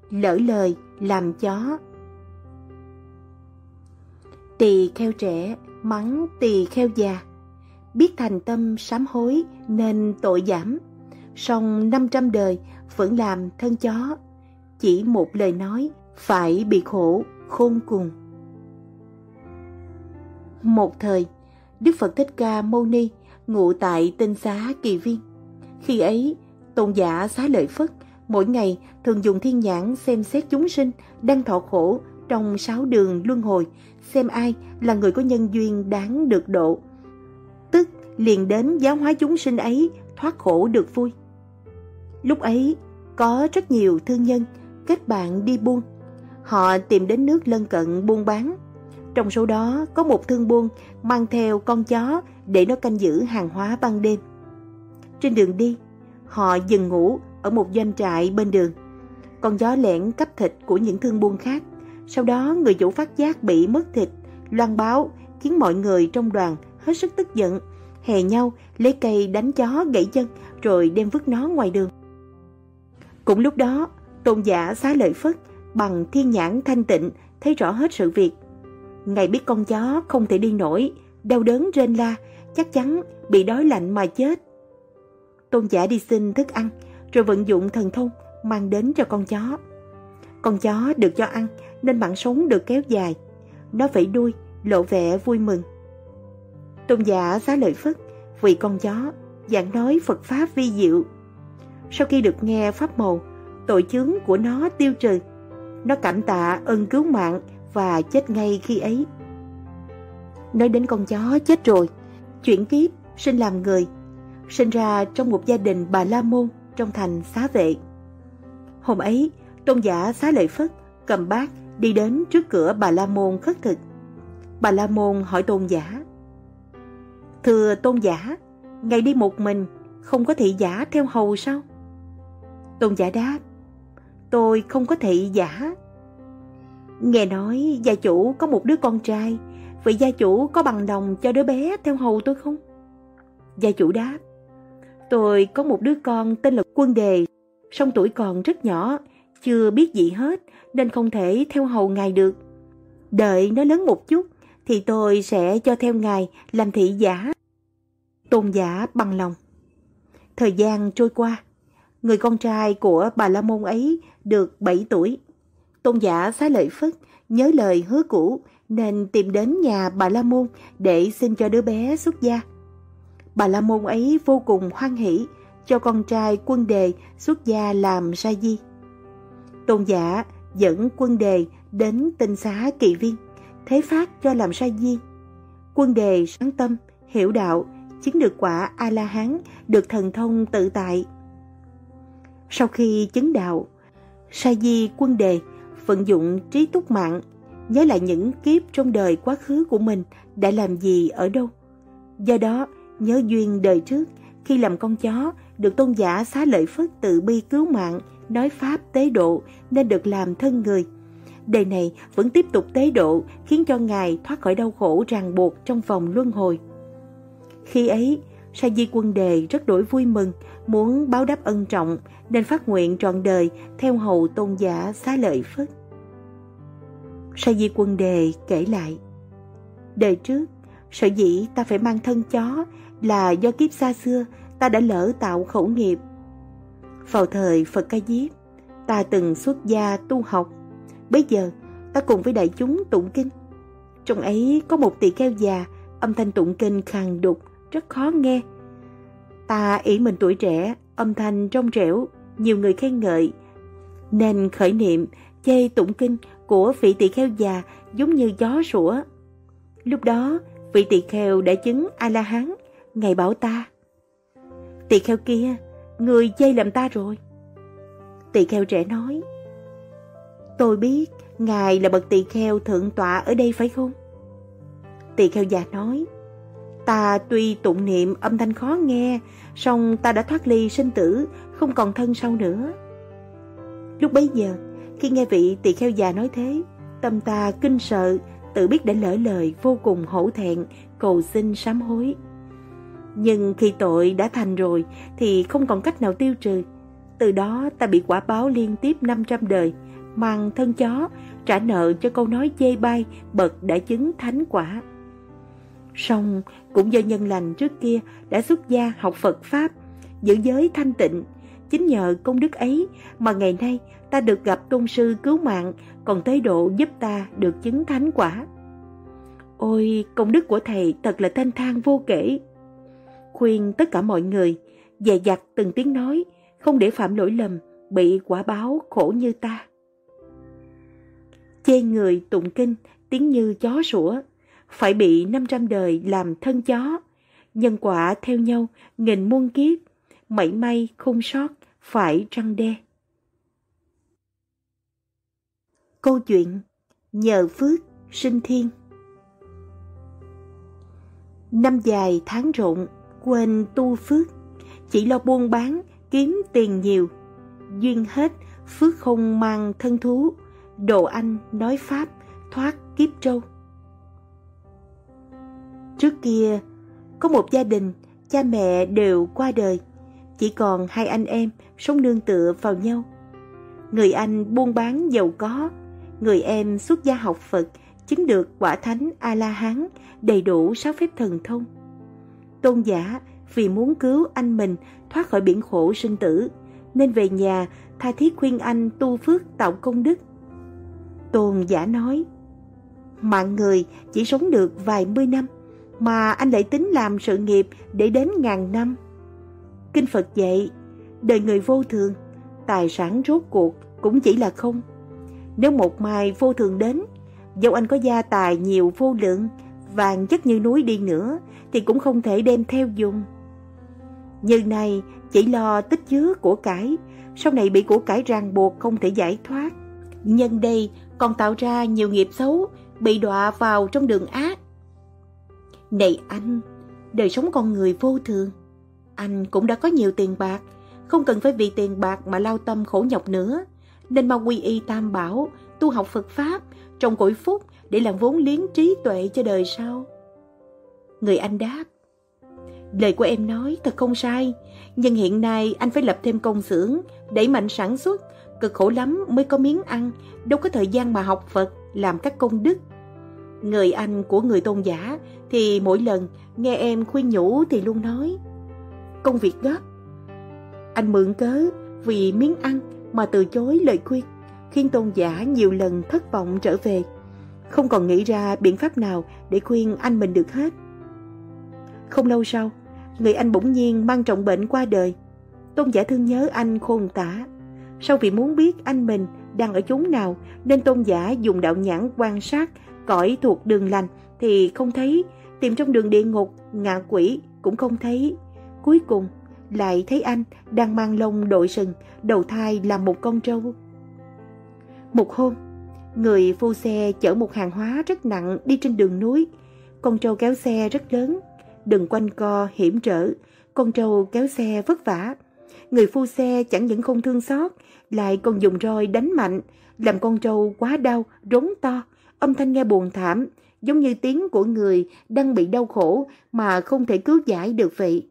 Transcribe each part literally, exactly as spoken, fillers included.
lỡ lời làm chó. Tỳ kheo trẻ mắng tỳ kheo già, biết thành tâm sám hối nên tội giảm, song năm trăm đời vẫn làm thân chó, chỉ một lời nói phải bị khổ khôn cùng. Một thời, Đức Phật Thích Ca Mâu Ni ngụ tại Tinh Xá Kỳ Viên. Khi ấy, Tôn giả Xá Lợi Phất mỗi ngày thường dùng thiên nhãn xem xét chúng sinh đang thọ khổ trong sáu đường luân hồi, xem ai là người có nhân duyên đáng được độ, tức liền đến giáo hóa chúng sinh ấy thoát khổ được vui. Lúc ấy, có rất nhiều thương nhân kết bạn đi buôn. Họ tìm đến nước lân cận buôn bán. Trong số đó có một thương buôn mang theo con chó để nó canh giữ hàng hóa ban đêm. Trên đường đi, họ dừng ngủ ở một doanh trại bên đường. Con chó lẻn cắp thịt của những thương buôn khác. Sau đó người chủ phát giác bị mất thịt, loan báo khiến mọi người trong đoàn hết sức tức giận, hè nhau lấy cây đánh chó gãy chân rồi đem vứt nó ngoài đường. Cũng lúc đó, Tôn giả Xá Lợi Phất bằng thiên nhãn thanh tịnh thấy rõ hết sự việc. Ngài biết con chó không thể đi nổi, đau đớn rên la, chắc chắn bị đói lạnh mà chết. Tôn giả đi xin thức ăn, rồi vận dụng thần thông mang đến cho con chó. Con chó được cho ăn nên mạng sống được kéo dài. Nó vẫy đuôi, lộ vẻ vui mừng. Tôn giả Xá Lợi Phất vì con chó giảng nói Phật pháp vi diệu. Sau khi được nghe pháp màu, tội chướng của nó tiêu trừ. Nó cảm tạ ơn cứu mạng và chết ngay khi ấy. Nói đến con chó chết rồi, chuyển kiếp sinh làm người, sinh ra trong một gia đình Bà La Môn trong thành Xá Vệ. Hôm ấy, Tôn giả Xá Lợi Phất cầm bát đi đến trước cửa Bà La Môn khất thực. Bà La Môn hỏi Tôn giả: Thưa Tôn giả, ngài đi một mình, không có thị giả theo hầu sao? Tôn giả đáp: Tôi không có thị giả. Nghe nói gia chủ có một đứa con trai, vậy gia chủ có bằng lòng cho đứa bé theo hầu tôi không? Gia chủ đáp: Tôi có một đứa con tên là Quân Đề, song tuổi còn rất nhỏ, chưa biết gì hết nên không thể theo hầu ngài được. Đợi nó lớn một chút thì tôi sẽ cho theo ngài làm thị giả. Tôn giả bằng lòng. Thời gian trôi qua, người con trai của Bà La Môn ấy được bảy tuổi. Tôn giả Xá Lợi Phất nhớ lời hứa cũ nên tìm đến nhà Bà La Môn để xin cho đứa bé xuất gia. Bà La Môn ấy vô cùng hoan hỷ cho con trai Quân Đề xuất gia làm sa di. Tôn giả dẫn Quân Đề đến Tinh Xá Kỳ Viên, thế phát cho làm sa di. Quân Đề sáng tâm, hiểu đạo, chứng được quả A-la-hán, được thần thông tự tại. Sau khi chứng đạo, sa di Quân Đề vận dụng trí túc mạng, nhớ lại những kiếp trong đời quá khứ của mình đã làm gì ở đâu. Do đó, nhớ duyên đời trước, khi làm con chó, được Tôn giả Xá Lợi Phất từ bi cứu mạng, nói pháp tế độ nên được làm thân người. Đời này vẫn tiếp tục tế độ, khiến cho ngài thoát khỏi đau khổ ràng buộc trong vòng luân hồi. Khi ấy, sa di Quân Đề rất đổi vui mừng, muốn báo đáp ân trọng nên phát nguyện trọn đời theo hầu Tôn giả Xá Lợi Phất. Sa di Quân Đề kể lại: Đời trước, sở dĩ ta phải mang thân chó là do kiếp xa xưa ta đã lỡ tạo khẩu nghiệp. Vào thời Phật Ca Diếp, ta từng xuất gia tu học. Bây giờ ta cùng với đại chúng tụng kinh. Trong ấy có một tỳ kheo già, âm thanh tụng kinh khàn đục, rất khó nghe. Ta ỷ mình tuổi trẻ, âm thanh trong trẻo, nhiều người khen ngợi, nên khởi niệm chê tụng kinh của vị tỳ kheo già giống như gió sủa. Lúc đó, vị tỳ kheo đã chứng A-la-hán, ngài bảo ta: Tỳ kheo kia, người chê lầm ta rồi. Tỳ kheo trẻ nói: Tôi biết ngài là bậc tỳ kheo thượng tọa ở đây phải không? Tỳ kheo già nói: Ta tuy tụng niệm âm thanh khó nghe, song ta đã thoát ly sinh tử, không còn thân sau nữa. Lúc bấy giờ, khi nghe vị tỳ kheo già nói thế, tâm ta kinh sợ, tự biết đã lỡ lời, vô cùng hổ thẹn, cầu xin sám hối. Nhưng khi tội đã thành rồi thì không còn cách nào tiêu trừ. Từ đó ta bị quả báo liên tiếp năm trăm đời, mang thân chó, trả nợ cho câu nói chê bai bậc đã chứng thánh quả. Song cũng do nhân lành trước kia đã xuất gia học Phật Pháp, giữ giới thanh tịnh. Chính nhờ công đức ấy mà ngày nay ta được gặp tôn sư cứu mạng, còn tới độ giúp ta được chứng thánh quả. Ôi, công đức của thầy thật là thanh thang vô kể. Khuyên tất cả mọi người dè dặt từng tiếng nói, không để phạm lỗi lầm, bị quả báo khổ như ta. Chê người tụng kinh tiếng như chó sủa, phải bị năm trăm đời làm thân chó. Nhân quả theo nhau nghìn muôn kiếp, mảy may không sót phải răn đe. Câu chuyện nhờ phước sinh thiên. Năm dài tháng rộn, quên tu phước, chỉ lo buôn bán kiếm tiền nhiều. Duyên hết phước không mang thân thú, đồ anh nói pháp thoát kiếp trâu. Trước kia có một gia đình, cha mẹ đều qua đời, chỉ còn hai anh em sống nương tựa vào nhau. Người anh buôn bán giàu có, người em xuất gia học Phật, chứng được quả thánh A-la-hán, đầy đủ sáu phép thần thông. Tôn giả vì muốn cứu anh mình thoát khỏi biển khổ sinh tử, nên về nhà tha thiết khuyên anh tu phước tạo công đức. Tôn giả nói: mạng người chỉ sống được vài mươi năm, mà anh lại tính làm sự nghiệp để đến ngàn năm. Kinh Phật dạy, đời người vô thường, tài sản rốt cuộc cũng chỉ là không. Nếu một mai vô thường đến, dẫu anh có gia tài nhiều vô lượng, vàng chất như núi đi nữa, thì cũng không thể đem theo dùng. Như này chỉ lo tích chứa của cải, sau này bị của cải ràng buộc không thể giải thoát. Nhân đây còn tạo ra nhiều nghiệp xấu, bị đọa vào trong đường ác. Này anh, đời sống con người vô thường. Anh cũng đã có nhiều tiền bạc, không cần phải vì tiền bạc mà lao tâm khổ nhọc nữa, nên mau quy y tam bảo, tu học Phật Pháp, trồng cội phúc để làm vốn liếng trí tuệ cho đời sau. Người anh đáp: lời của em nói thật không sai, nhưng hiện nay anh phải lập thêm công xưởng, đẩy mạnh sản xuất, cực khổ lắm mới có miếng ăn, đâu có thời gian mà học Phật, làm các công đức. Người anh của người tôn giả thì mỗi lần nghe em khuyên nhủ thì luôn nói: công việc gấp. Anh mượn cớ vì miếng ăn mà từ chối lời khuyên, khiến tôn giả nhiều lần thất vọng trở về, không còn nghĩ ra biện pháp nào để khuyên anh mình được hết. Không lâu sau, người anh bỗng nhiên mang trọng bệnh qua đời. Tôn giả thương nhớ anh khôn tả. Sau vì muốn biết anh mình đang ở chốn nào, nên tôn giả dùng đạo nhãn quan sát cõi thuộc đường lành thì không thấy, tìm trong đường địa ngục, ngạ quỷ cũng không thấy. Cuối cùng lại thấy anh đang mang lông đội sừng, đầu thai làm một con trâu. Một hôm, người phu xe chở một hàng hóa rất nặng đi trên đường núi. Con trâu kéo xe rất lớn, đường quanh co hiểm trở, con trâu kéo xe vất vả. Người phu xe chẳng những không thương xót, lại còn dùng roi đánh mạnh, làm con trâu quá đau, rống to, âm thanh nghe buồn thảm, giống như tiếng của người đang bị đau khổ mà không thể cứu giải được vậy.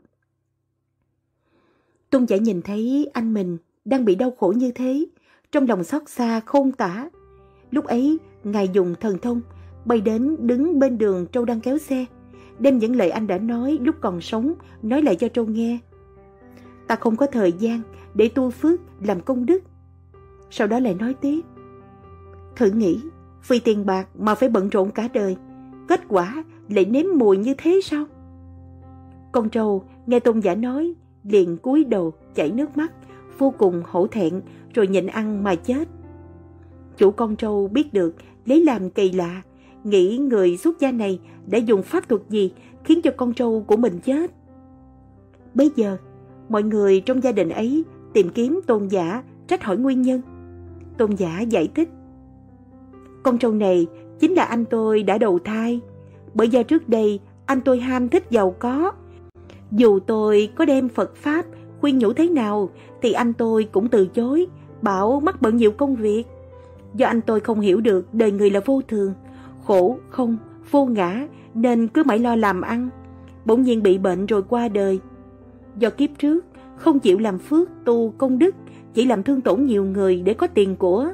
Tôn giả nhìn thấy anh mình đang bị đau khổ như thế, trong lòng xót xa khôn tả. Lúc ấy, Ngài dùng thần thông, bay đến đứng bên đường trâu đang kéo xe, đem những lời anh đã nói lúc còn sống, nói lại cho trâu nghe. Ta không có thời gian để tu phước làm công đức. Sau đó lại nói tiếp: thử nghĩ, vì tiền bạc mà phải bận rộn cả đời, kết quả lại nếm mùi như thế sao? Con trâu nghe tôn giả nói, liền cúi đầu chảy nước mắt, vô cùng hổ thẹn, rồi nhịn ăn mà chết. Chủ con trâu biết được, lấy làm kỳ lạ, nghĩ người xuất gia này đã dùng pháp thuật gì khiến cho con trâu của mình chết. Bây giờ, mọi người trong gia đình ấy tìm kiếm tôn giả, trách hỏi nguyên nhân. Tôn giả giải thích: con trâu này chính là anh tôi đã đầu thai, bởi do trước đây anh tôi ham thích giàu có. Dù tôi có đem Phật Pháp khuyên nhủ thế nào thì anh tôi cũng từ chối, bảo mắc bận nhiều công việc. Do anh tôi không hiểu được đời người là vô thường, khổ không, vô ngã, nên cứ mãi lo làm ăn. Bỗng nhiên bị bệnh rồi qua đời. Do kiếp trước không chịu làm phước tu công đức, chỉ làm thương tổn nhiều người để có tiền của,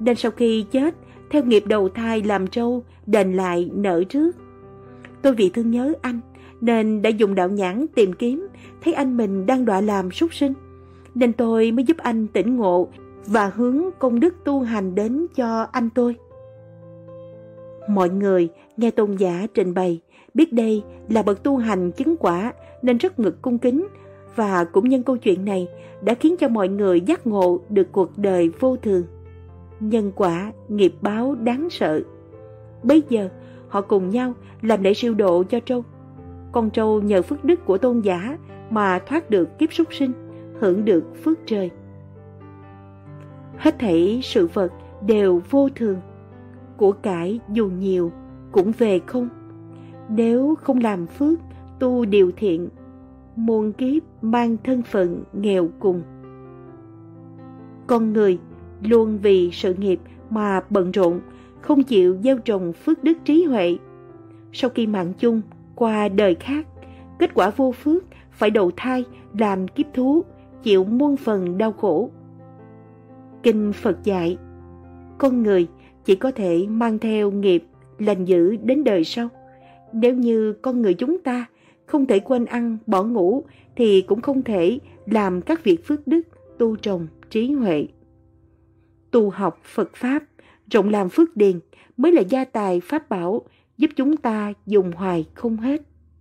nên sau khi chết, theo nghiệp đầu thai làm trâu, đền lại nợ trước. Tôi vì thương nhớ anh, nên đã dùng đạo nhãn tìm kiếm, thấy anh mình đang đọa làm súc sinh, nên tôi mới giúp anh tỉnh ngộ và hướng công đức tu hành đến cho anh tôi. Mọi người nghe tôn giả trình bày, biết đây là bậc tu hành chứng quả nên rất ngực cung kính, và cũng nhân câu chuyện này đã khiến cho mọi người giác ngộ được cuộc đời vô thường, nhân quả, nghiệp báo đáng sợ. Bây giờ họ cùng nhau làm lễ siêu độ cho trâu. Con trâu nhờ phước đức của tôn giả mà thoát được kiếp súc sinh, hưởng được phước trời. Hết thảy sự vật đều vô thường, của cải dù nhiều cũng về không. Nếu không làm phước, tu điều thiện, muôn kiếp mang thân phận nghèo cùng. Con người luôn vì sự nghiệp mà bận rộn, không chịu gieo trồng phước đức trí huệ. Sau khi mạng chung qua đời khác, kết quả vô phước phải đầu thai làm kiếp thú, chịu muôn phần đau khổ. Kinh Phật dạy, con người chỉ có thể mang theo nghiệp lành dữ đến đời sau. Nếu như con người chúng ta không thể quên ăn bỏ ngủ, thì cũng không thể làm các việc phước đức, tu trồng trí huệ. Tu học Phật Pháp, rộng làm phước điền mới là gia tài pháp bảo, giúp chúng ta dùng hoài không hết.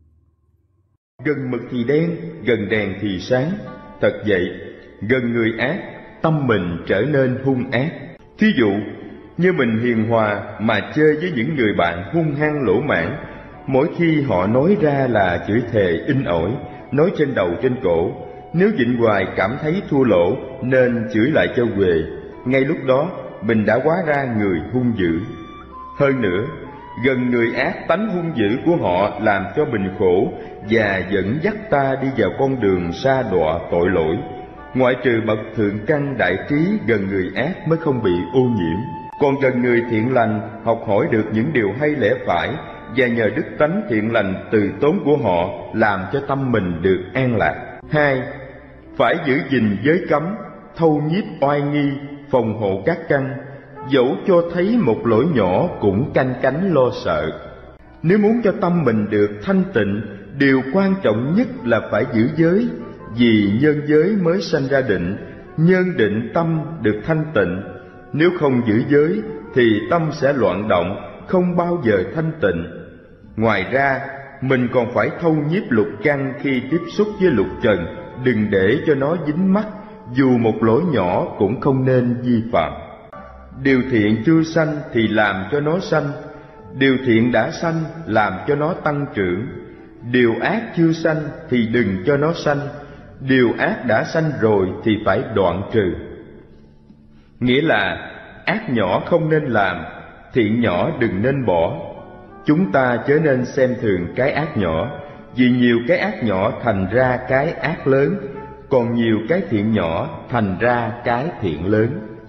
Gần mực thì đen, gần đèn thì sáng. Thật vậy, gần người ác, tâm mình trở nên hung ác. Thí dụ, như mình hiền hòa mà chơi với những người bạn hung hăng lỗ mãn, mỗi khi họ nói ra là chửi thề in ỏi, nói trên đầu trên cổ. Nếu nhịn hoài cảm thấy thua lỗ nên chửi lại cho huề. Ngay lúc đó mình đã hóa ra người hung dữ. Hơn nữa, gần người ác, tánh hung dữ của họ làm cho mình khổ và dẫn dắt ta đi vào con đường sa đọa tội lỗi. Ngoại trừ bậc thượng căn đại trí, gần người ác mới không bị ô nhiễm. Còn gần người thiện lành, học hỏi được những điều hay lẽ phải, và nhờ đức tánh thiện lành từ tốn của họ làm cho tâm mình được an lạc. Hai, phải giữ gìn giới cấm, thâu nhiếp oai nghi, phòng hộ các căn, dẫu cho thấy một lỗi nhỏ cũng canh cánh lo sợ. Nếu muốn cho tâm mình được thanh tịnh, điều quan trọng nhất là phải giữ giới, vì nhân giới mới sanh ra định, nhân định tâm được thanh tịnh. Nếu không giữ giới thì tâm sẽ loạn động, không bao giờ thanh tịnh. Ngoài ra, mình còn phải thâu nhiếp lục căn khi tiếp xúc với lục trần, đừng để cho nó dính mắc, dù một lỗi nhỏ cũng không nên vi phạm. Điều thiện chưa sanh thì làm cho nó sanh, điều thiện đã sanh làm cho nó tăng trưởng. Điều ác chưa sanh thì đừng cho nó sanh, điều ác đã sanh rồi thì phải đoạn trừ. Nghĩa là ác nhỏ không nên làm, thiện nhỏ đừng nên bỏ. Chúng ta chớ nên xem thường cái ác nhỏ, vì nhiều cái ác nhỏ thành ra cái ác lớn, còn nhiều cái thiện nhỏ thành ra cái thiện lớn.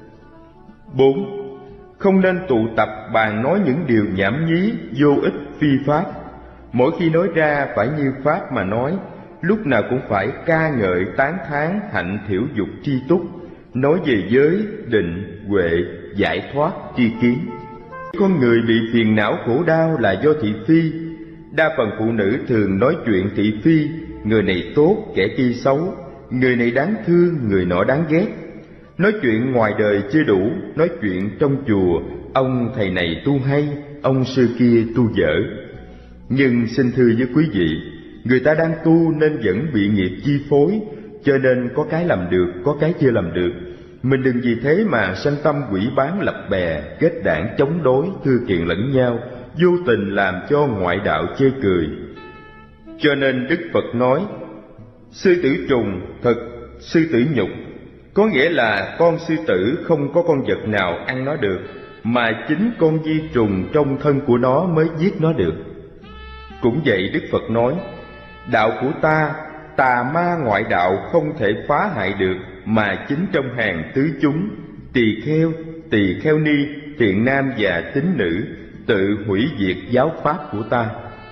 Bốn, không nên tụ tập bàn nói những điều nhảm nhí, vô ích, phi pháp. Mỗi khi nói ra phải như pháp mà nói, lúc nào cũng phải ca ngợi tán thán hạnh thiểu dục tri túc, nói về giới, định, huệ, giải thoát, tri kiến. Con người bị phiền não khổ đau là do thị phi. Đa phần phụ nữ thường nói chuyện thị phi, người này tốt, kẻ kia xấu, người này đáng thương, người nọ đáng ghét. Nói chuyện ngoài đời chưa đủ, nói chuyện trong chùa, ông thầy này tu hay, ông sư kia tu dở. Nhưng xin thưa với quý vị, người ta đang tu nên vẫn bị nghiệp chi phối, cho nên có cái làm được, có cái chưa làm được. Mình đừng vì thế mà sanh tâm quỷ bán lập bè, kết đảng chống đối, thư kiện lẫn nhau, vô tình làm cho ngoại đạo chê cười. Cho nên Đức Phật nói, sư tử trùng thực, sư tử nhục, có nghĩa là con sư tử không có con vật nào ăn nó được, mà chính con vi trùng trong thân của nó mới giết nó được. Cũng vậy, Đức Phật nói, đạo của ta, tà ma ngoại đạo không thể phá hại được, mà chính trong hàng tứ chúng, tỳ kheo, tỳ kheo ni, thiện nam và tín nữ, tự hủy diệt giáo pháp của ta.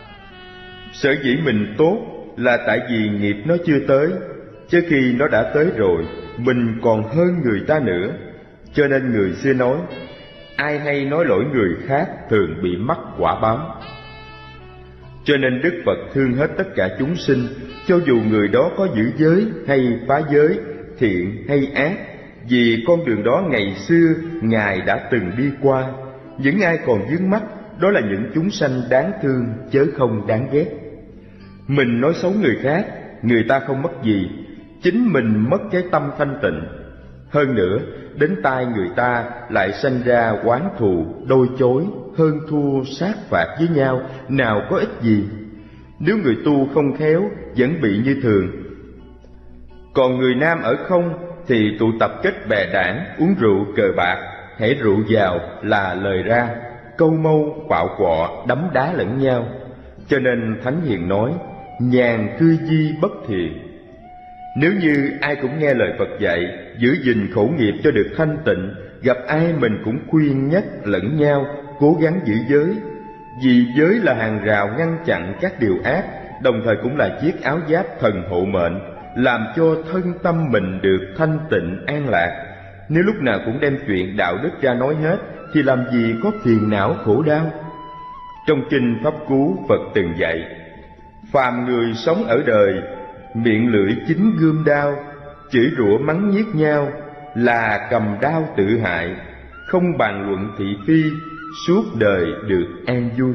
Sở dĩ mình tốt là tại vì nghiệp nó chưa tới, chứ khi nó đã tới rồi, mình còn hơn người ta nữa. Cho nên người xưa nói, ai hay nói lỗi người khác thường bị mắc quả báo. Cho nên Đức Phật thương hết tất cả chúng sinh, cho dù người đó có giữ giới hay phá giới, thiện hay ác, vì con đường đó ngày xưa Ngài đã từng đi qua. Những ai còn vướng mắc, đó là những chúng sanh đáng thương chớ không đáng ghét. Mình nói xấu người khác, người ta không mất gì, chính mình mất cái tâm thanh tịnh. Hơn nữa, đến tai người ta lại sanh ra oán thù, đôi chối, hơn thua, sát phạt với nhau, nào có ích gì. Nếu người tu không khéo, vẫn bị như thường. Còn người nam ở không thì tụ tập kết bè đảng, uống rượu cờ bạc, hễ rượu vào là lời ra, câu mâu, quạo quọ, đấm đá lẫn nhau. Cho nên Thánh Hiền nói, nhàn cư di bất thiện. Nếu như ai cũng nghe lời Phật dạy, giữ gìn khẩu nghiệp cho được thanh tịnh, gặp ai mình cũng khuyên nhắc lẫn nhau, cố gắng giữ giới. Vì giới là hàng rào ngăn chặn các điều ác, đồng thời cũng là chiếc áo giáp thần hộ mệnh, làm cho thân tâm mình được thanh tịnh an lạc. Nếu lúc nào cũng đem chuyện đạo đức ra nói hết, thì làm gì có phiền não khổ đau. Trong kinh Pháp Cú, Phật từng dạy, phàm người sống ở đời, miệng lưỡi chính gươm đao, chửi rủa mắng nhiếc nhau, là cầm đao tự hại, không bàn luận thị phi, suốt đời được an vui.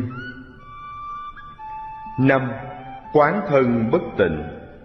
Năm. Quán thân bất tịnh.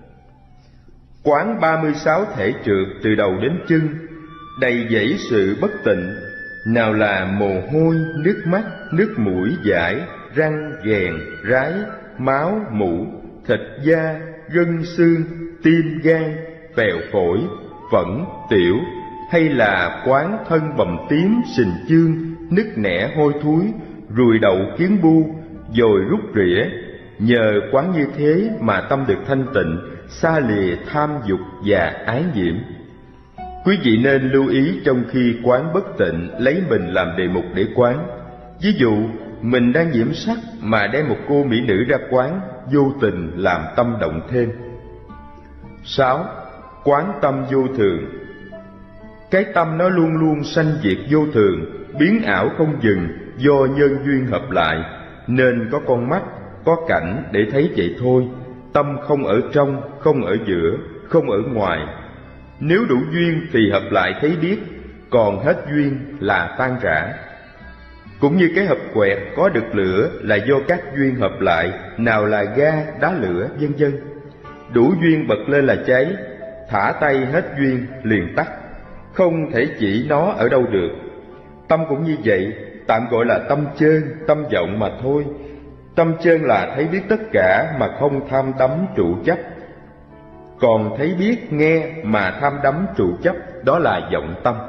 Quán ba mươi sáu thể trượt từ đầu đến chân, đầy dẫy sự bất tịnh, nào là mồ hôi, nước mắt, nước mũi dãi, răng, ghèn, rái, máu, mủ, thịt da, gân xương, tim gan, phèo phổi, phẫn, tiểu, hay là quán thân bầm tím, sình chương, nứt nẻ hôi thối, ruồi đậu kiến bu, dồi rút rỉa. Nhờ quán như thế mà tâm được thanh tịnh, xa lìa tham dục và ái nhiễm. Quý vị nên lưu ý trong khi quán bất tịnh, lấy mình làm đề mục để quán. Ví dụ, mình đang nhiễm sắc mà đem một cô mỹ nữ ra quán, vô tình làm tâm động thêm. Sáu. Quán tâm vô thường. Cái tâm nó luôn luôn sanh diệt vô thường, biến ảo không dừng do nhân duyên hợp lại, nên có con mắt, có cảnh để thấy vậy thôi. Tâm không ở trong, không ở giữa, không ở ngoài. Nếu đủ duyên thì hợp lại thấy biết, còn hết duyên là tan rã. Cũng như cái hộp quẹt có được lửa là do các duyên hợp lại, nào là ga, đá lửa, vân vân. Đủ duyên bật lên là cháy, thả tay hết duyên liền tắt, không thể chỉ nó ở đâu được. Tâm cũng như vậy, tạm gọi là tâm chơn, tâm vọng mà thôi. Tâm chơn là thấy biết tất cả mà không tham đắm trụ chấp. Còn thấy biết nghe mà tham đắm trụ chấp, đó là vọng tâm.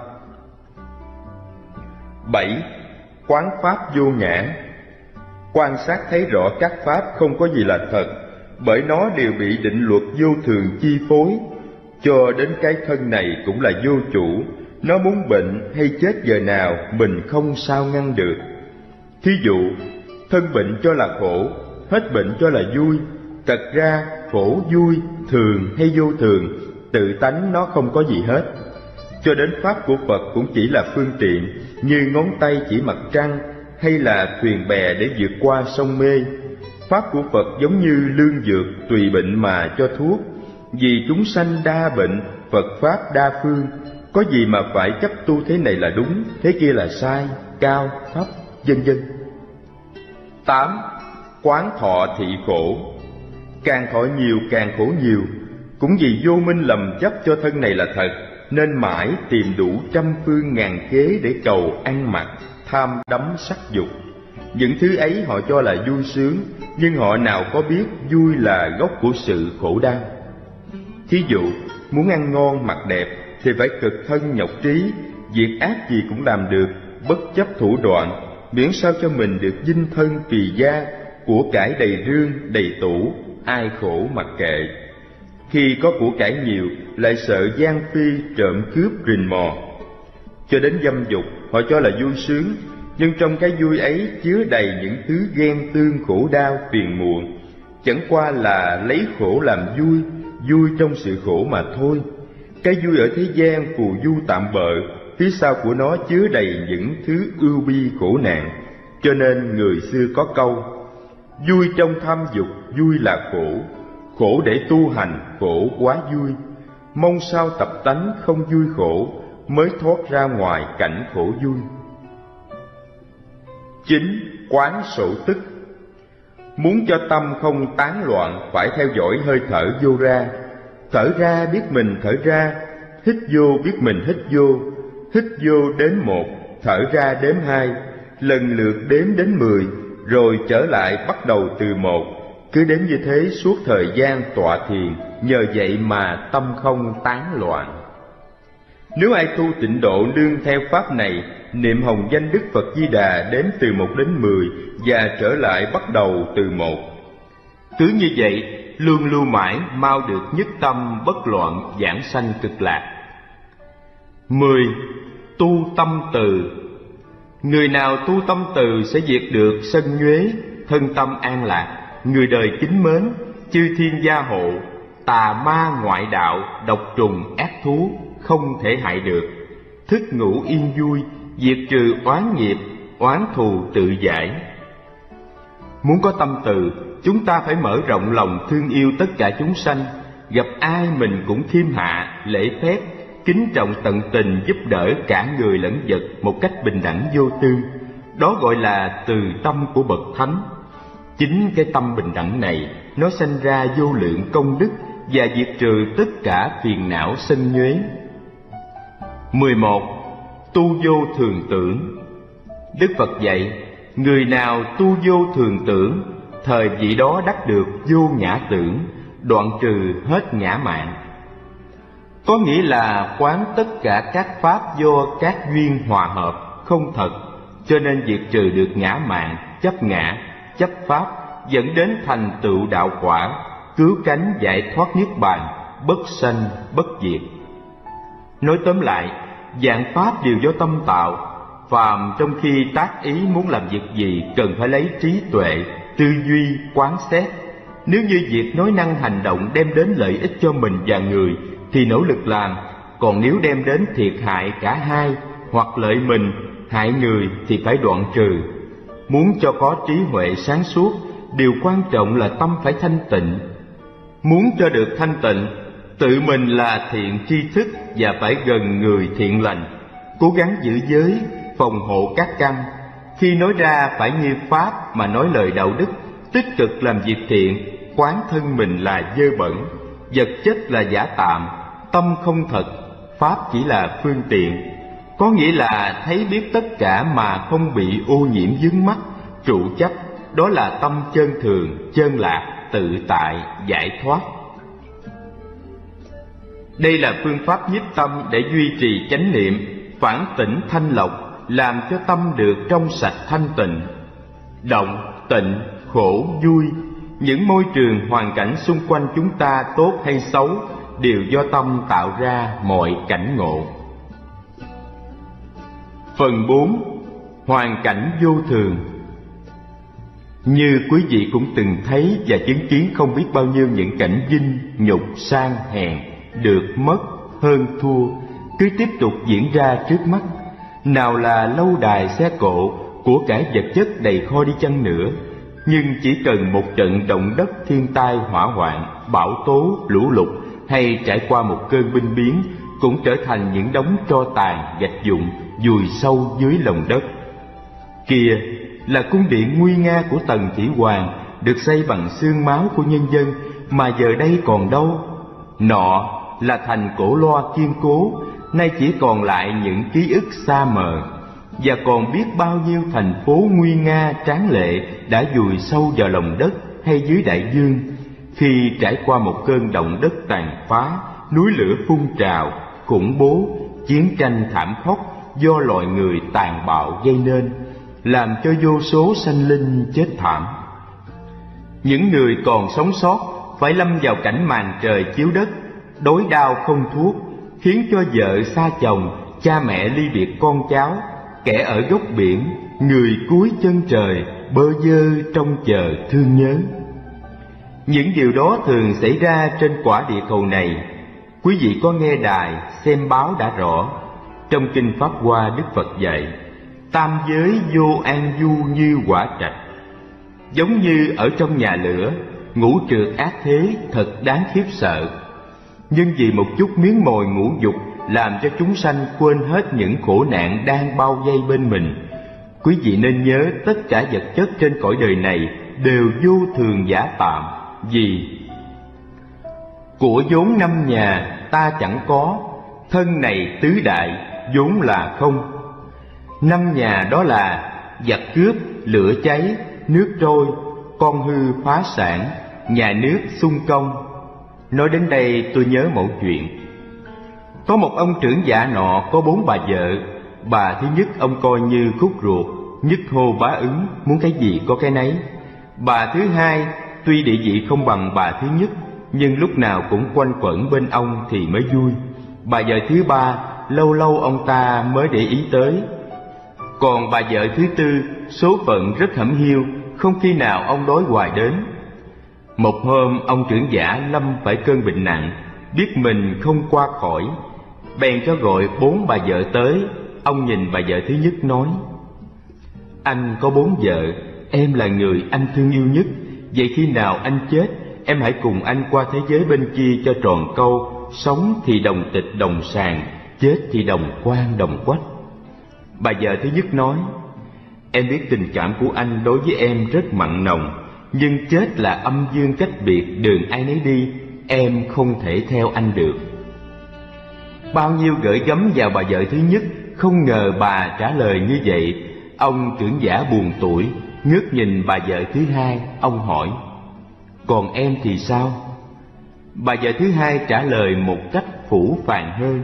Bảy. Quán pháp vô ngã. Quan sát thấy rõ các pháp không có gì là thật, bởi nó đều bị định luật vô thường chi phối. Cho đến cái thân này cũng là vô chủ, nó muốn bệnh hay chết giờ nào mình không sao ngăn được. Thí dụ, thân bệnh cho là khổ, hết bệnh cho là vui. Thật ra khổ vui, thường hay vô thường, tự tánh nó không có gì hết. Cho đến pháp của Phật cũng chỉ là phương tiện, như ngón tay chỉ mặt trăng, hay là thuyền bè để vượt qua sông mê. Pháp của Phật giống như lương dược, tùy bệnh mà cho thuốc. Vì chúng sanh đa bệnh, Phật pháp đa phương, có gì mà phải chấp tu thế này là đúng, thế kia là sai, cao, thấp, vân vân. Tám. Quán thọ thị khổ. Càng thọ nhiều càng khổ nhiều. Cũng vì vô minh lầm chấp cho thân này là thật, nên mãi tìm đủ trăm phương ngàn kế để cầu ăn mặc, tham đắm sắc dục. Những thứ ấy họ cho là vui sướng, nhưng họ nào có biết vui là gốc của sự khổ đau. Thí dụ, muốn ăn ngon mặc đẹp thì phải cực thân nhọc trí, việc ác gì cũng làm được, bất chấp thủ đoạn, miễn sao cho mình được dinh thân kỳ gia, của cải đầy rương đầy tủ, ai khổ mặc kệ. Khi có của cải nhiều lại sợ gian phi trộm cướp rình mò. Cho đến dâm dục họ cho là vui sướng, nhưng trong cái vui ấy chứa đầy những thứ ghen tương khổ đau phiền muộn, chẳng qua là lấy khổ làm vui, vui trong sự khổ mà thôi. Cái vui ở thế gian phù du tạm bợ, phía sau của nó chứa đầy những thứ ưu bi khổ nạn. Cho nên người xưa có câu: vui trong tham dục, vui là khổ, khổ để tu hành, khổ quá vui. Mong sao tập tánh không vui khổ, mới thoát ra ngoài cảnh khổ vui. Chín. Quán sổ tức. Muốn cho tâm không tán loạn, phải theo dõi hơi thở vô ra. Thở ra biết mình thở ra, hít vô biết mình hít vô, hít vô đếm một, thở ra đếm hai, lần lượt đếm đến mười, rồi trở lại bắt đầu từ một. Cứ đếm như thế suốt thời gian tọa thiền, nhờ vậy mà tâm không tán loạn. Nếu ai tu tịnh độ nương theo pháp này, niệm hồng danh Đức Phật Di Đà đếm từ một đến mười và trở lại bắt đầu từ một. Cứ như vậy, luôn lưu mãi mau được nhất tâm bất loạn, giảng sanh cực lạc. Mười. Tu tâm từ. Người nào tu tâm từ sẽ diệt được sân nhuế, thân tâm an lạc, người đời kính mến, chư thiên gia hộ, tà ma ngoại đạo, độc trùng ác thú không thể hại được, thức ngủ yên vui, diệt trừ oán nghiệp, oán thù tự giải. Muốn có tâm từ, chúng ta phải mở rộng lòng thương yêu tất cả chúng sanh, gặp ai mình cũng khiêm hạ, lễ phép, kính trọng tận tình giúp đỡ cả người lẫn vật một cách bình đẳng vô tư. Đó gọi là từ tâm của bậc thánh. Chính cái tâm bình đẳng này, nó sanh ra vô lượng công đức và diệt trừ tất cả phiền não sân nhuế. Mười một. Tu vô thường tưởng. Đức Phật dạy, người nào tu vô thường tưởng, thời vị đó đắc được vô ngã tưởng, đoạn trừ hết ngã mạn. Có nghĩa là quán tất cả các pháp do các duyên hòa hợp, không thật, cho nên diệt trừ được ngã mạn, chấp ngã, chấp pháp, dẫn đến thành tựu đạo quả, cứu cánh giải thoát niết bàn, bất sanh bất diệt. Nói tóm lại, vạn pháp đều do tâm tạo. Phàm trong khi tác ý muốn làm việc gì cần phải lấy trí tuệ, tư duy, quán xét. Nếu như việc nói năng hành động đem đến lợi ích cho mình và người thì nỗ lực làm, còn nếu đem đến thiệt hại cả hai hoặc lợi mình, hại người thì phải đoạn trừ. Muốn cho có trí huệ sáng suốt, điều quan trọng là tâm phải thanh tịnh. Muốn cho được thanh tịnh, tự mình là thiện tri thức và phải gần người thiện lành, cố gắng giữ giới, phòng hộ các căn. Khi nói ra phải như pháp mà nói lời đạo đức, tích cực làm việc thiện, quán thân mình là dơ bẩn, vật chất là giả tạm, tâm không thật, pháp chỉ là phương tiện. Có nghĩa là thấy biết tất cả mà không bị ô nhiễm vướng mắc, trụ chấp, đó là tâm chân thường, chân lạc, tự tại, giải thoát. Đây là phương pháp nhiếp tâm để duy trì chánh niệm, phản tỉnh thanh lọc, làm cho tâm được trong sạch thanh tịnh. Động, tịnh, khổ, vui, những môi trường hoàn cảnh xung quanh chúng ta tốt hay xấu đều do tâm tạo ra mọi cảnh ngộ. Phần bốn. Hoàn cảnh vô thường. Như quý vị cũng từng thấy và chứng kiến không biết bao nhiêu những cảnh vinh, nhục, sang, hèn, được, mất, hơn, thua cứ tiếp tục diễn ra trước mắt. Nào là lâu đài xe cộ, của cải vật chất đầy kho đi chăng nữa, nhưng chỉ cần một trận động đất, thiên tai, hỏa hoạn, bão tố, lũ lụt hay trải qua một cơn binh biến cũng trở thành những đống tro tàn, gạch vụn vùi sâu dưới lòng đất. Kia là cung điện nguy nga của Tần Thủy Hoàng, được xây bằng xương máu của nhân dân, mà giờ đây còn đâu. Nọ là thành cổ loa kiên cố, nay chỉ còn lại những ký ức xa mờ. Và còn biết bao nhiêu thành phố nguy nga tráng lệ đã vùi sâu vào lòng đất hay dưới đại dương, khi trải qua một cơn động đất tàn phá, núi lửa phun trào, khủng bố, chiến tranh thảm khốc do loài người tàn bạo gây nên, làm cho vô số sanh linh chết thảm. Những người còn sống sót phải lâm vào cảnh màn trời chiếu đất, đói đau không thuốc, khiến cho vợ xa chồng, cha mẹ ly biệt con cháu, kẻ ở góc biển, người cuối chân trời, bơ vơ trông chờ thương nhớ. Những điều đó thường xảy ra trên quả địa cầu này. Quý vị có nghe đài, xem báo đã rõ. Trong Kinh Pháp Hoa, Đức Phật dạy, tam giới vô an du như quả trạch. Giống như ở trong nhà lửa, ngũ trượt ác thế thật đáng khiếp sợ. Nhưng vì một chút miếng mồi ngũ dục làm cho chúng sanh quên hết những khổ nạn đang bao vây bên mình. Quý vị nên nhớ tất cả vật chất trên cõi đời này đều vô thường giả tạm. Vì của vốn năm nhà ta chẳng có, thân này tứ đại vốn là không. Năm nhà đó là giặc cướp, lửa cháy, nước trôi, con hư phá sản, nhà nước xung công. Nói đến đây tôi nhớ một chuyện. Có một ông trưởng giả nọ có bốn bà vợ. Bà thứ nhất ông coi như khúc ruột, nhất hô bá ứng, muốn cái gì có cái nấy. Bà thứ hai tuy địa vị không bằng bà thứ nhất, nhưng lúc nào cũng quanh quẩn bên ông thì mới vui. Bà vợ thứ ba lâu lâu ông ta mới để ý tới. Còn bà vợ thứ tư số phận rất hẩm hiu, không khi nào ông đói hoài đến. Một hôm ông trưởng giả lâm phải cơn bệnh nặng, biết mình không qua khỏi, bèn cho gọi bốn bà vợ tới. Ông nhìn bà vợ thứ nhất nói: anh có bốn vợ, em là người anh thương yêu nhất. Vậy khi nào anh chết, em hãy cùng anh qua thế giới bên kia cho tròn câu. Sống thì đồng tịch đồng sàng, chết thì đồng quan đồng quách. Bà vợ thứ nhất nói: em biết tình cảm của anh đối với em rất mặn nồng, nhưng chết là âm dương cách biệt, đường ai nấy đi, em không thể theo anh được. Bao nhiêu gửi gắm vào bà vợ thứ nhất, không ngờ bà trả lời như vậy. Ông trưởng giả buồn tủi, ngước nhìn bà vợ thứ hai. Ông hỏi: còn em thì sao? Bà vợ thứ hai trả lời một cách phũ phàng hơn: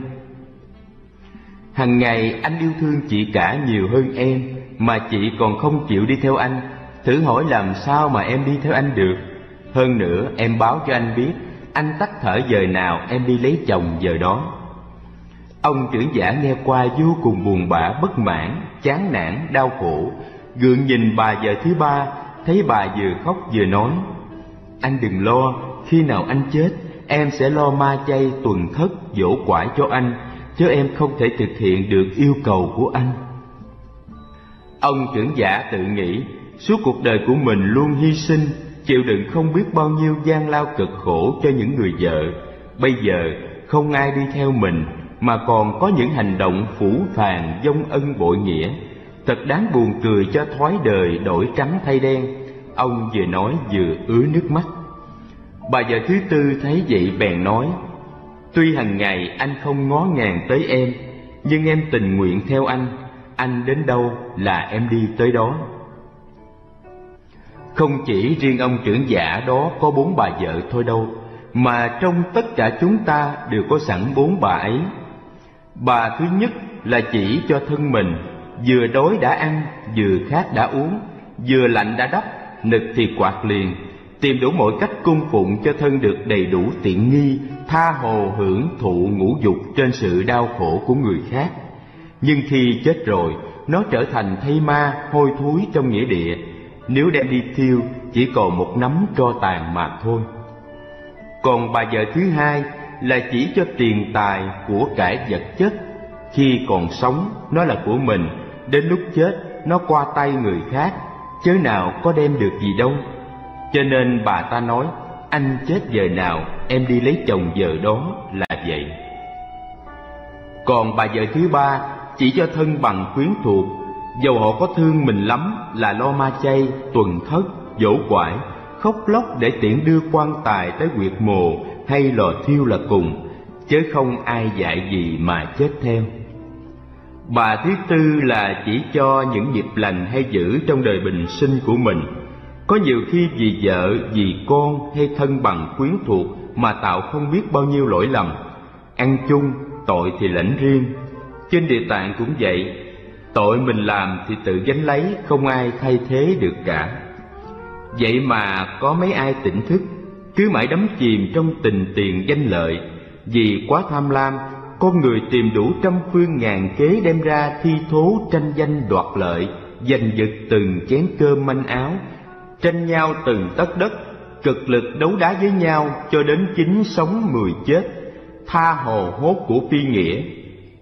hằng ngày anh yêu thương chị cả nhiều hơn em, mà chị còn không chịu đi theo anh. Thử hỏi làm sao mà em đi theo anh được? Hơn nữa em báo cho anh biết, anh tắt thở giờ nào em đi lấy chồng giờ đó. Ông trưởng giả nghe qua vô cùng buồn bã, bất mãn, chán nản, đau khổ, gượng nhìn bà vợ thứ ba, thấy bà vừa khóc vừa nói: anh đừng lo, khi nào anh chết, em sẽ lo ma chay tuần thất dỗ quải cho anh, chứ em không thể thực hiện được yêu cầu của anh. Ông trưởng giả tự nghĩ, suốt cuộc đời của mình luôn hy sinh, chịu đựng không biết bao nhiêu gian lao cực khổ cho những người vợ. Bây giờ không ai đi theo mình, mà còn có những hành động phũ phàng vong ân bội nghĩa, thật đáng buồn cười cho thói đời đổi trắng thay đen. Ông vừa nói vừa ứa nước mắt. Bà vợ thứ tư thấy vậy bèn nói: tuy hàng ngày anh không ngó ngàng tới em, nhưng em tình nguyện theo anh. Anh đến đâu là em đi tới đó. Không chỉ riêng ông trưởng giả đó có bốn bà vợ thôi đâu, mà trong tất cả chúng ta đều có sẵn bốn bà ấy. Bà thứ nhất là chỉ cho thân mình, vừa đói đã ăn, vừa khát đã uống, vừa lạnh đã đắp, nực thì quạt liền, tìm đủ mọi cách cung phụng cho thân được đầy đủ tiện nghi, tha hồ hưởng thụ ngũ dục trên sự đau khổ của người khác. Nhưng khi chết rồi, nó trở thành thây ma hôi thối trong nghĩa địa, nếu đem đi thiêu chỉ còn một nắm tro tàn mà thôi. Còn bà vợ thứ hai là chỉ cho tiền tài của cải vật chất. Khi còn sống nó là của mình, đến lúc chết nó qua tay người khác, chớ nào có đem được gì đâu. Cho nên bà ta nói: anh chết giờ nào em đi lấy chồng giờ đó, là vậy. Còn bà vợ thứ ba chỉ cho thân bằng quyến thuộc, dầu họ có thương mình lắm là lo ma chay, tuần thất, dỗ quải, khóc lóc để tiện đưa quan tài tới huyệt mồ hay lò thiêu là cùng, chớ không ai dạy gì mà chết theo. Bà thứ tư là chỉ cho những nghiệp lành hay dữ trong đời bình sinh của mình. Có nhiều khi vì vợ, vì con hay thân bằng quyến thuộc mà tạo không biết bao nhiêu lỗi lầm. Ăn chung, tội thì lãnh riêng. Trên địa tạng cũng vậy, tội mình làm thì tự gánh lấy, không ai thay thế được cả. Vậy mà có mấy ai tỉnh thức, cứ mãi đắm chìm trong tình tiền danh lợi. Vì quá tham lam, con người tìm đủ trăm phương ngàn kế đem ra thi thố tranh danh đoạt lợi, giành giật từng chén cơm manh áo, tranh nhau từng tấc đất, cực lực đấu đá với nhau cho đến chín sống mười chết, tha hồ hốt của phi nghĩa.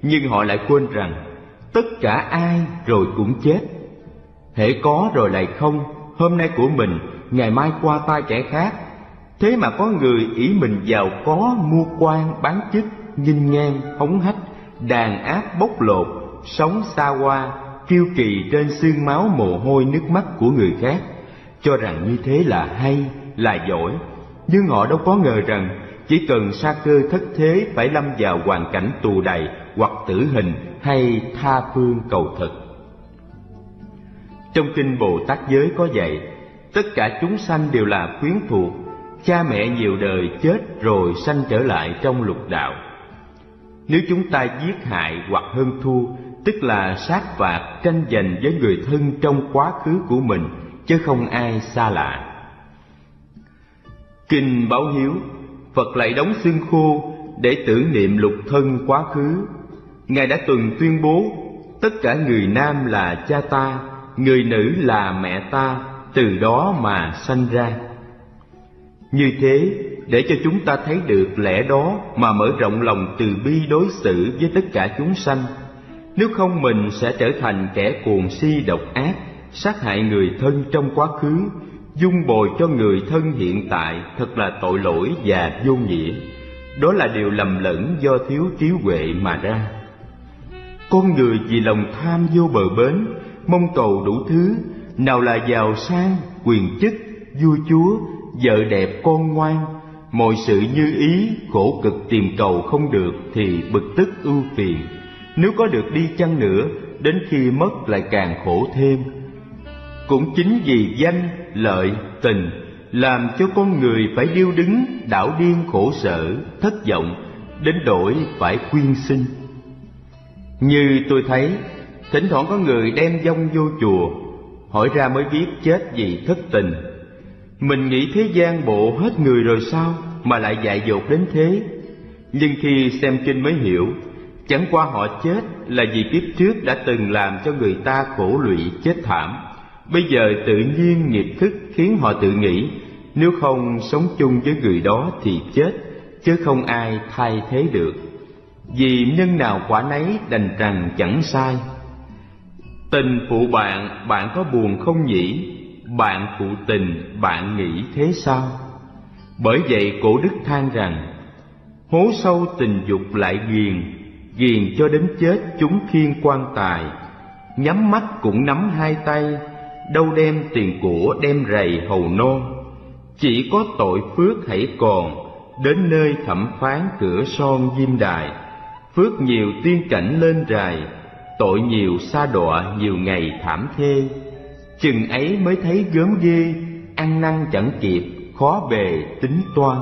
nhưng họ lại quên rằng tất cả ai rồi cũng chết. Hễ có rồi lại không, hôm nay của mình, ngày mai qua tay kẻ khác. Thế mà có người ỷ mình giàu có, mua quan bán chức, nghinh ngang hống hách, đàn áp bóc lột, sống xa hoa, kiêu kỳ trên xương máu mồ hôi nước mắt của người khác, cho rằng như thế là hay, là giỏi. Nhưng họ đâu có ngờ rằng chỉ cần sa cơ thất thế phải lâm vào hoàn cảnh tù đày hoặc tử hình hay tha phương cầu thực. Trong kinh Bồ Tát giới có dạy, tất cả chúng sanh đều là quyến thuộc, cha mẹ nhiều đời chết rồi sanh trở lại trong lục đạo. Nếu chúng ta giết hại hoặc hơn thua, tức là sát phạt tranh giành với người thân trong quá khứ của mình, chứ không ai xa lạ. Kinh Báo Hiếu, Phật lại đóng xương khô để tưởng niệm lục thân quá khứ. Ngài đã từng tuyên bố, tất cả người nam là cha ta, người nữ là mẹ ta, từ đó mà sanh ra. Như thế, để cho chúng ta thấy được lẽ đó mà mở rộng lòng từ bi đối xử với tất cả chúng sanh. Nếu không mình sẽ trở thành kẻ cuồng si độc ác, sát hại người thân trong quá khứ, dung bồi cho người thân hiện tại, thật là tội lỗi và vô nghĩa. Đó là điều lầm lẫn do thiếu trí huệ mà ra. Con người vì lòng tham vô bờ bến, mong cầu đủ thứ, nào là giàu sang, quyền chức, vua chúa, vợ đẹp con ngoan, mọi sự như ý, khổ cực tìm cầu không được thì bực tức ưu phiền. Nếu có được đi chăng nữa, đến khi mất lại càng khổ thêm. Cũng chính vì danh, lợi, tình làm cho con người phải điêu đứng, đảo điên khổ sở, thất vọng, đến đổi phải quyên sinh. Như tôi thấy, thỉnh thoảng có người đem vong vô chùa, hỏi ra mới biết chết vì thất tình. Mình nghĩ thế gian bộ hết người rồi sao mà lại dại dột đến thế? Nhưng khi xem kinh mới hiểu, chẳng qua họ chết là vì kiếp trước đã từng làm cho người ta khổ lụy chết thảm. Bây giờ tự nhiên nghiệp thức khiến họ tự nghĩ, nếu không sống chung với người đó thì chết, chứ không ai thay thế được. Vì nhân nào quả nấy đành rằng chẳng sai. Tình phụ bạn, bạn có buồn không nhỉ? Bạn phụ tình, bạn nghĩ thế sao? Bởi vậy cổ đức than rằng, hố sâu tình dục lại ghiền, ghiền cho đến chết chúng khiêng quan tài. Nhắm mắt cũng nắm hai tay, đâu đem tiền của đem rầy hầu non. Chỉ có tội phước hãy còn, đến nơi thẩm phán cửa son diêm đài. Phước nhiều tiên cảnh lên rài, tội nhiều sa đọa nhiều ngày thảm thê. Chừng ấy mới thấy gớm ghê, ăn năn chẳng kịp, khó bề tính toan.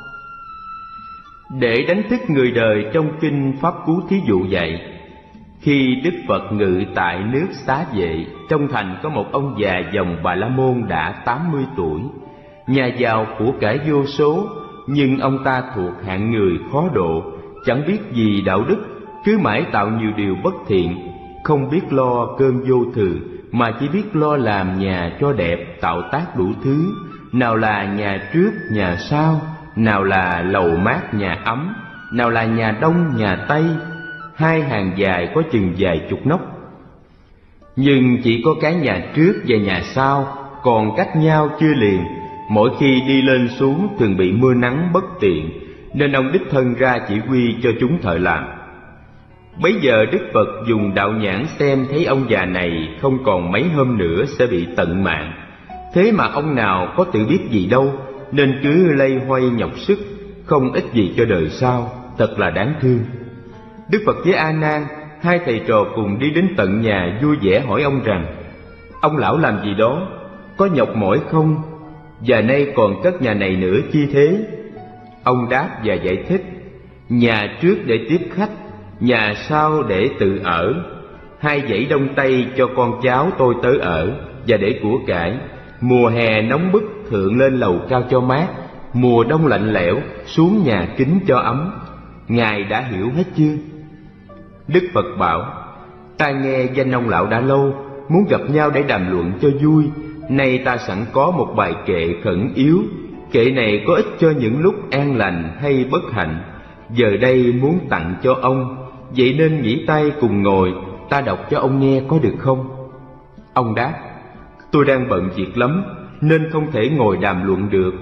Để đánh thức người đời, trong kinh Pháp Cú thí dụ dạy, khi Đức Phật ngự tại nước Xá Vệ, trong thành có một ông già dòng Bà La Môn đã tám mươi tuổi, nhà giàu của cải vô số, nhưng ông ta thuộc hạng người khó độ, chẳng biết gì đạo đức, cứ mãi tạo nhiều điều bất thiện, không biết lo cơm vô thường, mà chỉ biết lo làm nhà cho đẹp, tạo tác đủ thứ, nào là nhà trước nhà sau, nào là lầu mát nhà ấm, nào là nhà đông nhà tây, hai hàng dài có chừng vài chục nóc. Nhưng chỉ có cái nhà trước và nhà sau còn cách nhau chưa liền, mỗi khi đi lên xuống thường bị mưa nắng bất tiện, nên ông đích thân ra chỉ huy cho chúng thợ làm. Bấy giờ Đức Phật dùng đạo nhãn xem thấy ông già này không còn mấy hôm nữa sẽ bị tận mạng. Thế mà ông nào có tự biết gì đâu, nên cứ lay hoay nhọc sức, không ích gì cho đời sau, thật là đáng thương. Đức Phật với A Nan, hai thầy trò cùng đi đến tận nhà vui vẻ hỏi ông rằng, ông lão làm gì đó, có nhọc mỏi không, và nay còn cất nhà này nữa chi thế? Ông đáp và giải thích, nhà trước để tiếp khách, nhà sau để tự ở, hai dãy đông tây cho con cháu tôi tới ở, và để của cải. Mùa hè nóng bức thượng lên lầu cao cho mát, mùa đông lạnh lẽo xuống nhà kính cho ấm. Ngài đã hiểu hết chưa? Đức Phật bảo, ta nghe danh ông lão đã lâu, muốn gặp nhau để đàm luận cho vui. Nay ta sẵn có một bài kệ khẩn yếu, kệ này có ích cho những lúc an lành hay bất hạnh. Giờ đây muốn tặng cho ông, vậy nên nghỉ tay cùng ngồi, ta đọc cho ông nghe có được không? Ông đáp: tôi đang bận việc lắm, nên không thể ngồi đàm luận được.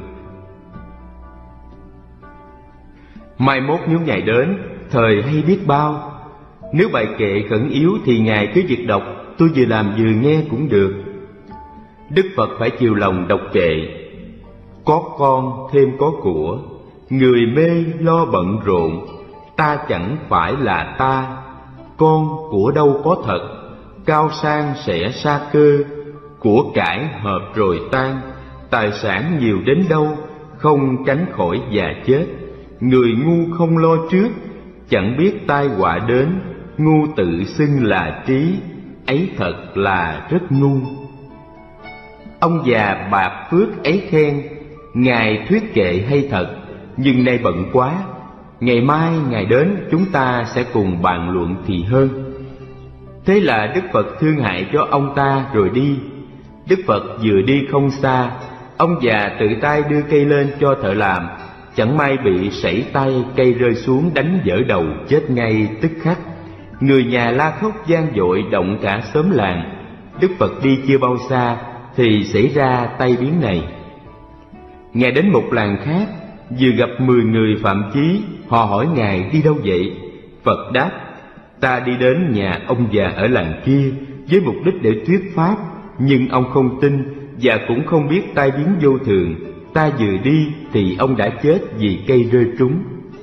Mai mốt nếu Ngài đến, thời hay biết bao. Nếu bài kệ khẩn yếu thì Ngài cứ việc đọc, tôi vừa làm vừa nghe cũng được. Đức Phật phải chiều lòng đọc kệ: có con thêm có của, người mê lo bận rộn, ta chẳng phải là ta. Con của đâu có thật, cao sang sẽ xa cơ, của cải hợp rồi tan, tài sản nhiều đến đâu, không tránh khỏi già chết. Người ngu không lo trước, chẳng biết tai họa đến, ngu tự xưng là trí, ấy thật là rất ngu. Ông già bạc phước ấy khen: Ngài thuyết kệ hay thật, nhưng nay bận quá, ngày mai Ngài đến chúng ta sẽ cùng bàn luận thì hơn. Thế là Đức Phật thương hại cho ông ta rồi đi. Đức Phật vừa đi không xa, ông già tự tay đưa cây lên cho thợ làm, chẳng may bị sẩy tay, cây rơi xuống đánh vỡ đầu, chết ngay tức khắc. Người nhà la khóc gian dội, động cả xóm làng. Đức Phật đi chưa bao xa thì xảy ra tai biến này. Ngài đến một làng khác, vừa gặp mười người phạm chí. Họ hỏi Ngài đi đâu vậy? Phật đáp: ta đi đến nhà ông già ở làng kia với mục đích để thuyết pháp, nhưng ông không tin và cũng không biết tai biến vô thường. Ta vừa đi thì ông đã chết vì cây rơi trúng.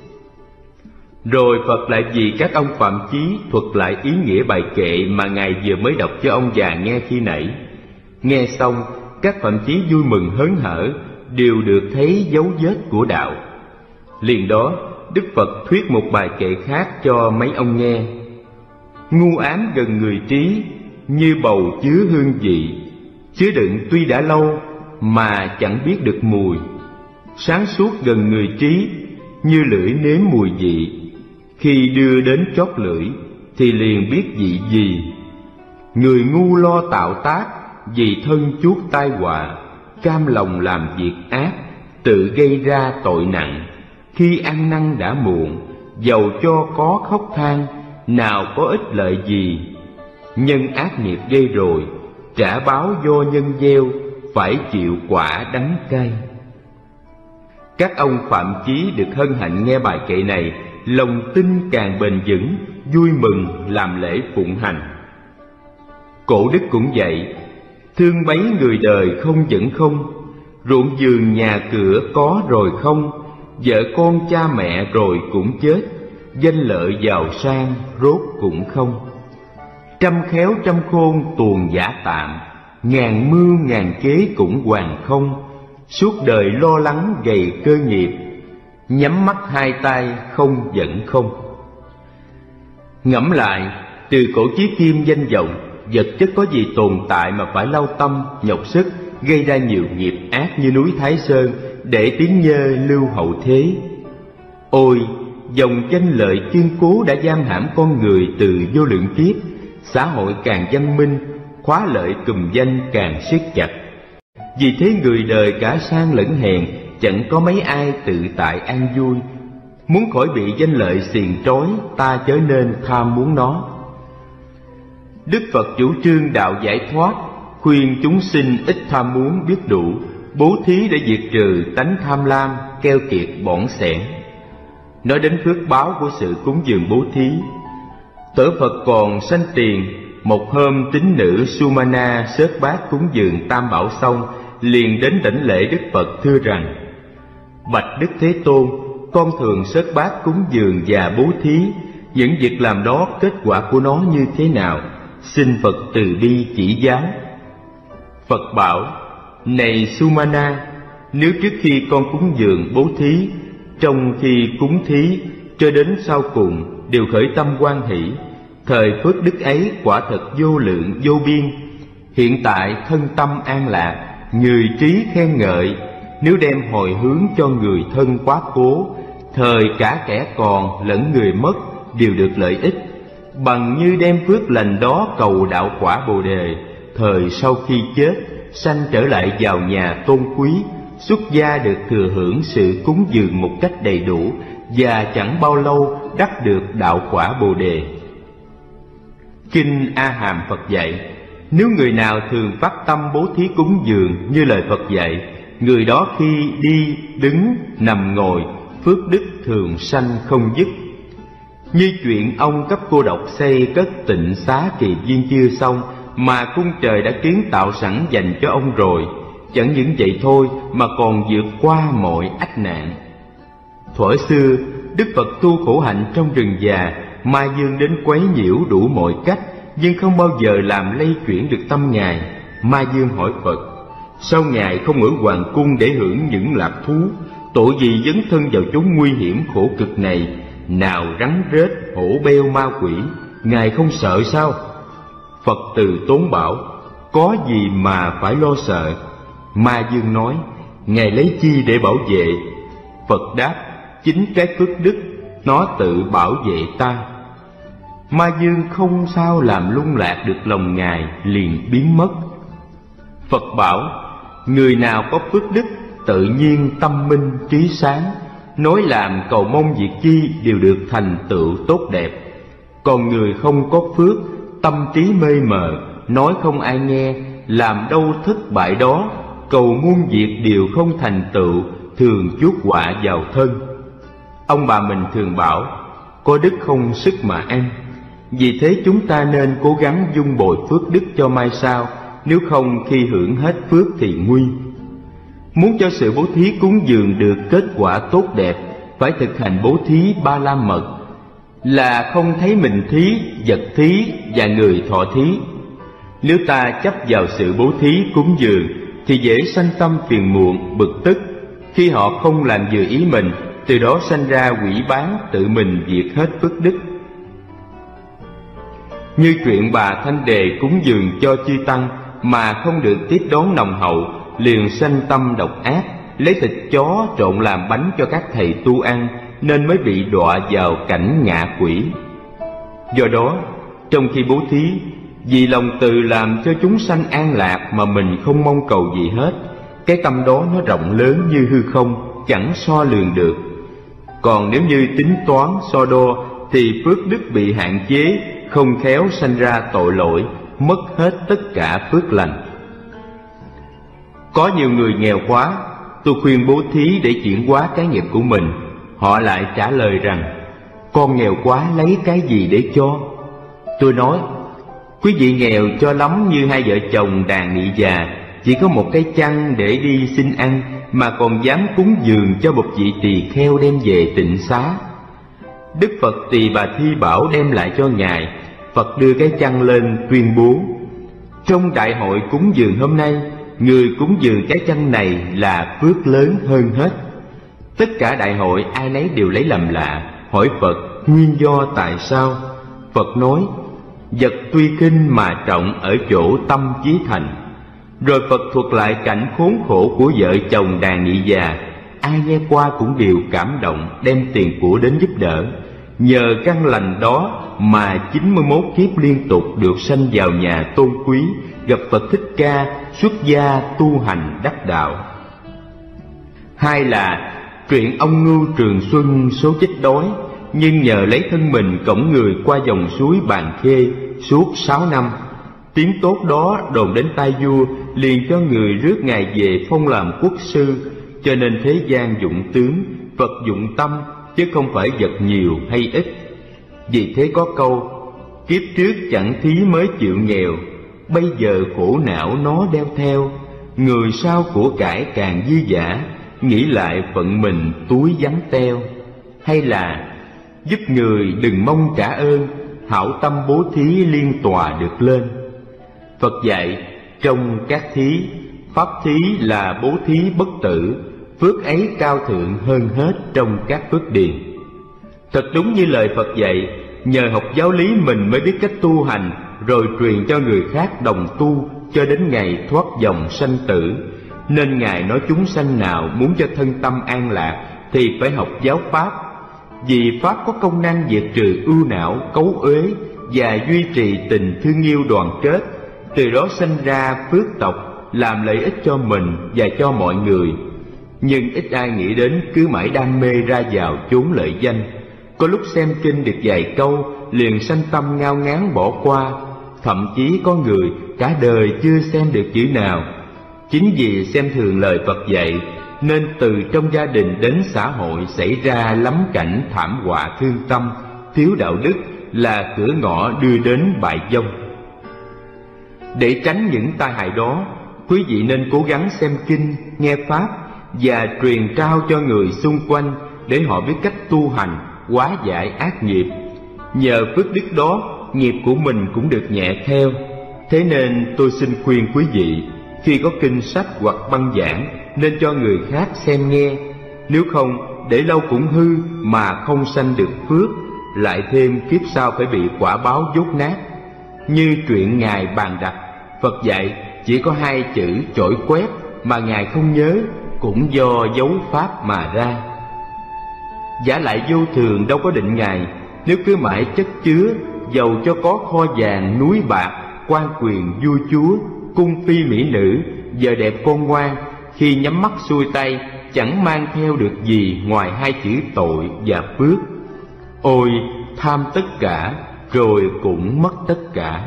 Rồi Phật lại vì các ông phạm chí thuật lại ý nghĩa bài kệ mà Ngài vừa mới đọc cho ông già nghe khi nãy. Nghe xong, các phạm chí vui mừng hớn hở, đều được thấy dấu vết của đạo. Liền đó, Đức Phật thuyết một bài kệ khác cho mấy ông nghe: ngu ám gần người trí, như bầu chứa hương vị, chứa đựng tuy đã lâu mà chẳng biết được mùi. Sáng suốt gần người trí, như lưỡi nếm mùi vị, khi đưa đến chót lưỡi thì liền biết vị gì. Người ngu lo tạo tác, vì thân chuốc tai họa, cam lòng làm việc ác, tự gây ra tội nặng. Khi ăn năn đã muộn, dầu cho có khóc than, nào có ích lợi gì. Nhân ác nghiệp gây rồi, trả báo do nhân gieo, phải chịu quả đắng cay. Các ông phạm chí được hân hạnh nghe bài kệ này, lòng tin càng bền vững, vui mừng làm lễ phụng hành. Cổ đức cũng vậy: thương mấy người đời không vẫn không, ruộng vườn nhà cửa có rồi không, vợ con cha mẹ rồi cũng chết, danh lợi giàu sang rốt cũng không. Trăm khéo trăm khôn tuồng giả tạm, ngàn mưu ngàn kế cũng hoàn không. Suốt đời lo lắng gầy cơ nghiệp, nhắm mắt hai tay không vẫn không. Ngẫm lại, từ cổ chí kim danh vọng, vật chất có gì tồn tại mà phải lao tâm, nhọc sức, gây ra nhiều nghiệp ác như núi Thái Sơn, để tiếng nhơ lưu hậu thế. Ôi, dòng danh lợi kiên cố đã giam hãm con người từ vô lượng kiếp. Xã hội càng văn minh, khóa lợi cùm danh càng siết chặt. Vì thế người đời cả sang lẫn hèn, chẳng có mấy ai tự tại an vui. Muốn khỏi bị danh lợi xiềng trói, ta chớ nên tham muốn nó. Đức Phật chủ trương đạo giải thoát, khuyên chúng sinh ít tham muốn biết đủ, bố thí để diệt trừ tánh tham lam, keo kiệt bỏn sẻn. Nói đến phước báo của sự cúng dường bố thí, Tổ Phật còn sanh tiền. Một hôm tín nữ Sumana xớt bát cúng dường tam bảo xong, liền đến đảnh lễ Đức Phật thưa rằng: bạch Đức Thế Tôn, con thường xớt bát cúng dường và bố thí, những việc làm đó kết quả của nó như thế nào? Xin Phật từ bi chỉ giáo. Phật bảo: này Sumana, nếu trước khi con cúng dường bố thí, trong khi cúng thí cho đến sau cùng đều khởi tâm hoan hỷ, thời phước đức ấy quả thật vô lượng vô biên. Hiện tại thân tâm an lạc, người trí khen ngợi, nếu đem hồi hướng cho người thân quá cố, thời cả kẻ còn lẫn người mất đều được lợi ích, bằng như đem phước lành đó cầu đạo quả Bồ Đề, thời sau khi chết sanh trở lại vào nhà tôn quý, xuất gia được thừa hưởng sự cúng dường một cách đầy đủ, và chẳng bao lâu đắc được đạo quả Bồ Đề. Kinh A Hàm Phật dạy, nếu người nào thường phát tâm bố thí cúng dường như lời Phật dạy, người đó khi đi, đứng, nằm ngồi, phước đức thường sanh không dứt. Như chuyện ông cấp cô độc xây cất tịnh xá Kỳ Viên chưa xong, mà cung trời đã kiến tạo sẵn dành cho ông rồi. Chẳng những vậy thôi mà còn vượt qua mọi ách nạn. Thuở xưa, Đức Phật tu khổ hạnh trong rừng già, Ma Dương đến quấy nhiễu đủ mọi cách, nhưng không bao giờ làm lay chuyển được tâm Ngài. Ma Dương hỏi Phật, sao Ngài không ở hoàng cung để hưởng những lạc thú? Tội gì dấn thân vào chốn nguy hiểm khổ cực này? Nào rắn rết, hổ beo, ma quỷ, Ngài không sợ sao? Phật từ tốn bảo, có gì mà phải lo sợ? Ma Dương nói, Ngài lấy chi để bảo vệ? Phật đáp, chính cái phước đức, nó tự bảo vệ ta. Ma Dương không sao làm lung lạc được lòng Ngài, liền biến mất. Phật bảo, người nào có phước đức, tự nhiên tâm minh trí sáng, nói làm cầu mong việc chi đều được thành tựu tốt đẹp. Còn người không có phước, tâm trí mê mờ, nói không ai nghe, làm đâu thất bại đó, cầu muôn việc đều không thành tựu, thường chuốc họa vào thân. Ông bà mình thường bảo, có đức không sức mà ăn. Vì thế chúng ta nên cố gắng dung bồi phước đức cho mai sau, nếu không khi hưởng hết phước thì nguy. Muốn cho sự bố thí cúng dường được kết quả tốt đẹp, phải thực hành bố thí ba la mật, là không thấy mình thí, vật thí và người thọ thí. Nếu ta chấp vào sự bố thí cúng dường thì dễ sanh tâm phiền muộn, bực tức. Khi họ không làm vừa ý mình, từ đó sanh ra quỷ bán, tự mình diệt hết phước đức. Như chuyện bà Thanh Đề cúng dường cho chư tăng mà không được tiếp đón nồng hậu, liền sanh tâm độc ác, lấy thịt chó trộn làm bánh cho các thầy tu ăn, nên mới bị đọa vào cảnh ngạ quỷ. Do đó, trong khi bố thí, vì lòng từ làm cho chúng sanh an lạc mà mình không mong cầu gì hết, cái tâm đó nó rộng lớn như hư không, chẳng so lường được. Còn nếu như tính toán so đo thì phước đức bị hạn chế, không khéo sanh ra tội lỗi, mất hết tất cả phước lành. Có nhiều người nghèo quá, tôi khuyên bố thí để chuyển hóa cái nghiệp của mình. Họ lại trả lời rằng, con nghèo quá lấy cái gì để cho? Tôi nói, quý vị nghèo cho lắm như hai vợ chồng đàn nị già, chỉ có một cái chăn để đi xin ăn mà còn dám cúng dường cho một vị tỳ kheo đem về tịnh xá. Đức Phật Tỳ Bà Thi Bảo đem lại cho Ngài. Phật đưa cái chăn lên tuyên bố, trong đại hội cúng dường hôm nay, người cúng dường cái chăn này là phước lớn hơn hết. Tất cả đại hội ai nấy đều lấy làm lạ, hỏi Phật nguyên do tại sao. Phật nói, vật tuy khinh mà trọng ở chỗ tâm chí thành. Rồi Phật thuật lại cảnh khốn khổ của vợ chồng đàn nị già. Ai nghe qua cũng đều cảm động, đem tiền của đến giúp đỡ. Nhờ căn lành đó mà chín mươi mốt kiếp liên tục được sanh vào nhà tôn quý, gặp Phật Thích Ca, xuất gia tu hành đắc đạo. Hai là chuyện ông Ngưu Trường Xuân số chết đói, nhưng nhờ lấy thân mình cõng người qua dòng suối Bàn Khê suốt sáu năm. Tiếng tốt đó đồn đến tai vua, liền cho người rước Ngài về phong làm quốc sư. Cho nên thế gian dụng tướng, Phật dụng tâm, chứ không phải vật nhiều hay ít. Vì thế có câu, kiếp trước chẳng thí mới chịu nghèo, bây giờ khổ não nó đeo theo. Người sau của cải càng dư dả, nghĩ lại phận mình túi vắng teo. Hay là giúp người đừng mong trả ơn, hảo tâm bố thí liên tòa được lên. Phật dạy, trong các thí, pháp thí là bố thí bất tử, phước ấy cao thượng hơn hết trong các phước điền. Thật đúng như lời Phật dạy, nhờ học giáo lý mình mới biết cách tu hành, rồi truyền cho người khác đồng tu cho đến ngày thoát dòng sanh tử. Nên Ngài nói chúng sanh nào muốn cho thân tâm an lạc thì phải học giáo Pháp, vì Pháp có công năng diệt trừ ưu não, cấu uế và duy trì tình thương yêu đoàn kết. Từ đó sanh ra phước tộc, làm lợi ích cho mình và cho mọi người. Nhưng ít ai nghĩ đến cứ mãi đam mê ra vào chốn lợi danh. Có lúc xem kinh được vài câu liền sanh tâm ngao ngán bỏ qua. Thậm chí có người cả đời chưa xem được chữ nào. Chính vì xem thường lời Phật dạy nên từ trong gia đình đến xã hội xảy ra lắm cảnh thảm họa thương tâm. Thiếu đạo đức là cửa ngõ đưa đến bại vong. Để tránh những tai hại đó, quý vị nên cố gắng xem kinh, nghe pháp và truyền trao cho người xung quanh để họ biết cách tu hành, hóa giải ác nghiệp. Nhờ phước đức đó, nghiệp của mình cũng được nhẹ theo. Thế nên tôi xin khuyên quý vị, khi có kinh sách hoặc băng giảng nên cho người khác xem nghe. Nếu không, để lâu cũng hư mà không sanh được phước, lại thêm kiếp sau phải bị quả báo dốt nát. Như truyện Ngài Bàn Đặt, Phật dạy chỉ có hai chữ chổi quét mà Ngài không nhớ, cũng do dấu pháp mà ra. Giả lại vô thường đâu có định ngày, nếu cứ mãi chất chứa, dầu cho có kho vàng núi bạc, quan quyền vua chúa, cung phi mỹ nữ, vợ đẹp con ngoan, khi nhắm mắt xuôi tay chẳng mang theo được gì ngoài hai chữ tội và phước. Ôi, tham tất cả rồi cũng mất tất cả.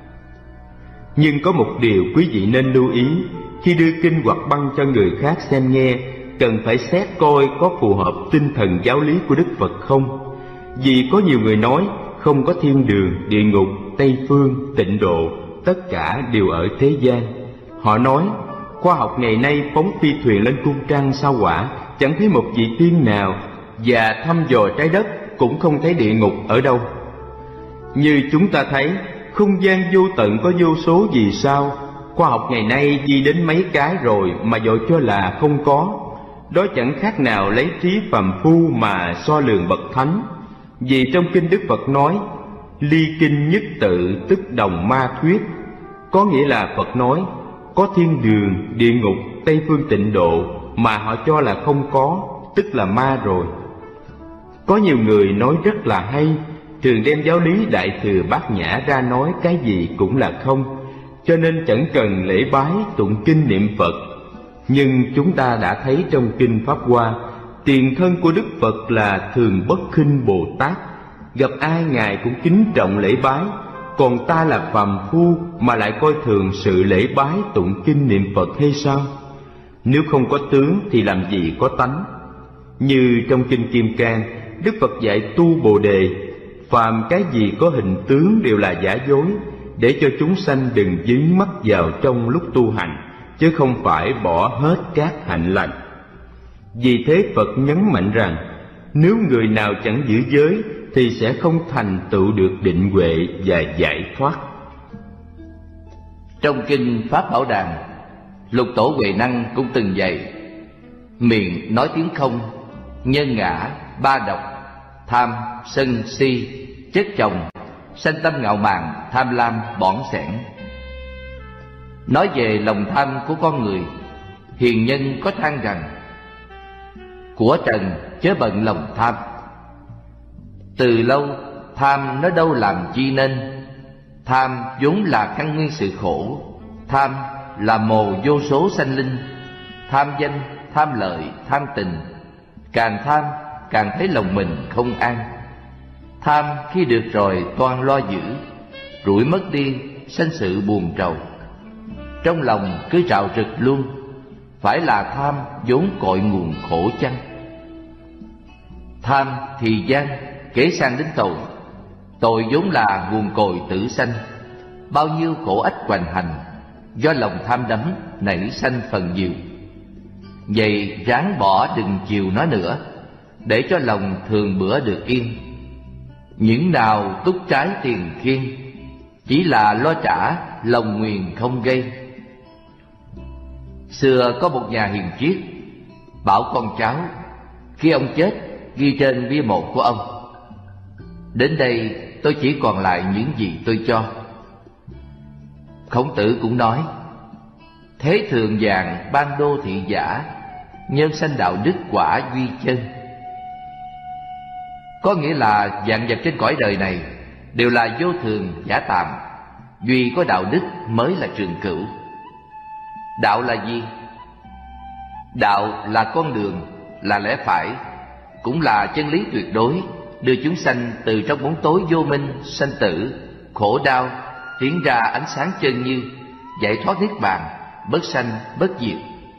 Nhưng có một điều quý vị nên lưu ý, khi đưa kinh hoặc băng cho người khác xem nghe, cần phải xét coi có phù hợp tinh thần giáo lý của Đức Phật không. Vì có nhiều người nói không có thiên đường, địa ngục, Tây phương, tịnh độ, tất cả đều ở thế gian. Họ nói khoa học ngày nay phóng phi thuyền lên cung trăng sao Hỏa, chẳng thấy một vị tiên nào, và thăm dò trái đất cũng không thấy địa ngục ở đâu. Như chúng ta thấy, không gian vô tận có vô số vì sao. Khoa học ngày nay đi đến mấy cái rồi mà dội cho là không có. Đó chẳng khác nào lấy trí phàm phu mà so lường bậc thánh. Vì trong kinh Đức Phật nói, ly kinh nhất tự tức đồng ma thuyết. Có nghĩa là Phật nói, có thiên đường, địa ngục, Tây phương tịnh độ mà họ cho là không có, tức là ma rồi. Có nhiều người nói rất là hay, thường đem giáo lý Đại Thừa Bát Nhã ra nói cái gì cũng là không, cho nên chẳng cần lễ bái, tụng kinh niệm Phật. Nhưng chúng ta đã thấy trong kinh Pháp Hoa, tiền thân của Đức Phật là Thường Bất Khinh Bồ Tát, gặp ai Ngài cũng kính trọng lễ bái. Còn ta là phàm phu mà lại coi thường sự lễ bái tụng kinh niệm Phật hay sao? Nếu không có tướng thì làm gì có tánh? Như trong kinh Kim Cang, Đức Phật dạy tu Bồ Đề, phàm cái gì có hình tướng đều là giả dối, để cho chúng sanh đừng dính mắc vào trong lúc tu hành, chứ không phải bỏ hết các hạnh lành. Vì thế Phật nhấn mạnh rằng, nếu người nào chẳng giữ giới thì sẽ không thành tựu được định huệ và giải thoát. Trong kinh Pháp Bảo Đàn, Lục Tổ Huệ Năng cũng từng dạy, miệng nói tiếng không, nhân ngã, ba độc, tham, sân, si, chất chồng, sanh tâm ngạo mạn, tham lam, bỏng sẻn. Nói về lòng tham của con người, hiền nhân có than rằng, của trần chớ bận lòng tham. Từ lâu tham nó đâu làm chi nên, tham vốn là căn nguyên sự khổ, tham là mồ vô số sanh linh. Tham danh, tham lợi, tham tình, càng tham càng thấy lòng mình không an. Tham khi được rồi toan lo giữ, rủi mất đi sanh sự buồn trầu. Trong lòng cứ trào rực luôn, phải là tham vốn cội nguồn khổ chăng? Tham thì gian, kể sang đến tội. Tội vốn là nguồn cội tử sanh. Bao nhiêu khổ ách hoành hành, do lòng tham đắm nảy sanh phần nhiều. Vậy ráng bỏ đừng chiều nó nữa, để cho lòng thường bữa được yên. Những nào túc trái tiền khiên, chỉ là lo trả lòng nguyền không gây. Xưa có một nhà hiền triết bảo con cháu, khi ông chết ghi trên bia mộ của ông, đến đây tôi chỉ còn lại những gì tôi cho. Khổng Tử cũng nói, thế thường vàng ban đô thị giả, nhân sanh đạo đức quả duy chân. Có nghĩa là vạn vật trên cõi đời này đều là vô thường giả tạm, duy có đạo đức mới là trường cửu. Đạo là gì? Đạo là con đường, là lẽ phải, cũng là chân lý tuyệt đối, đưa chúng sanh từ trong bóng tối vô minh, sanh tử, khổ đau, tiến ra ánh sáng chân như, giải thoát niết bàn, bất sanh bất diệt.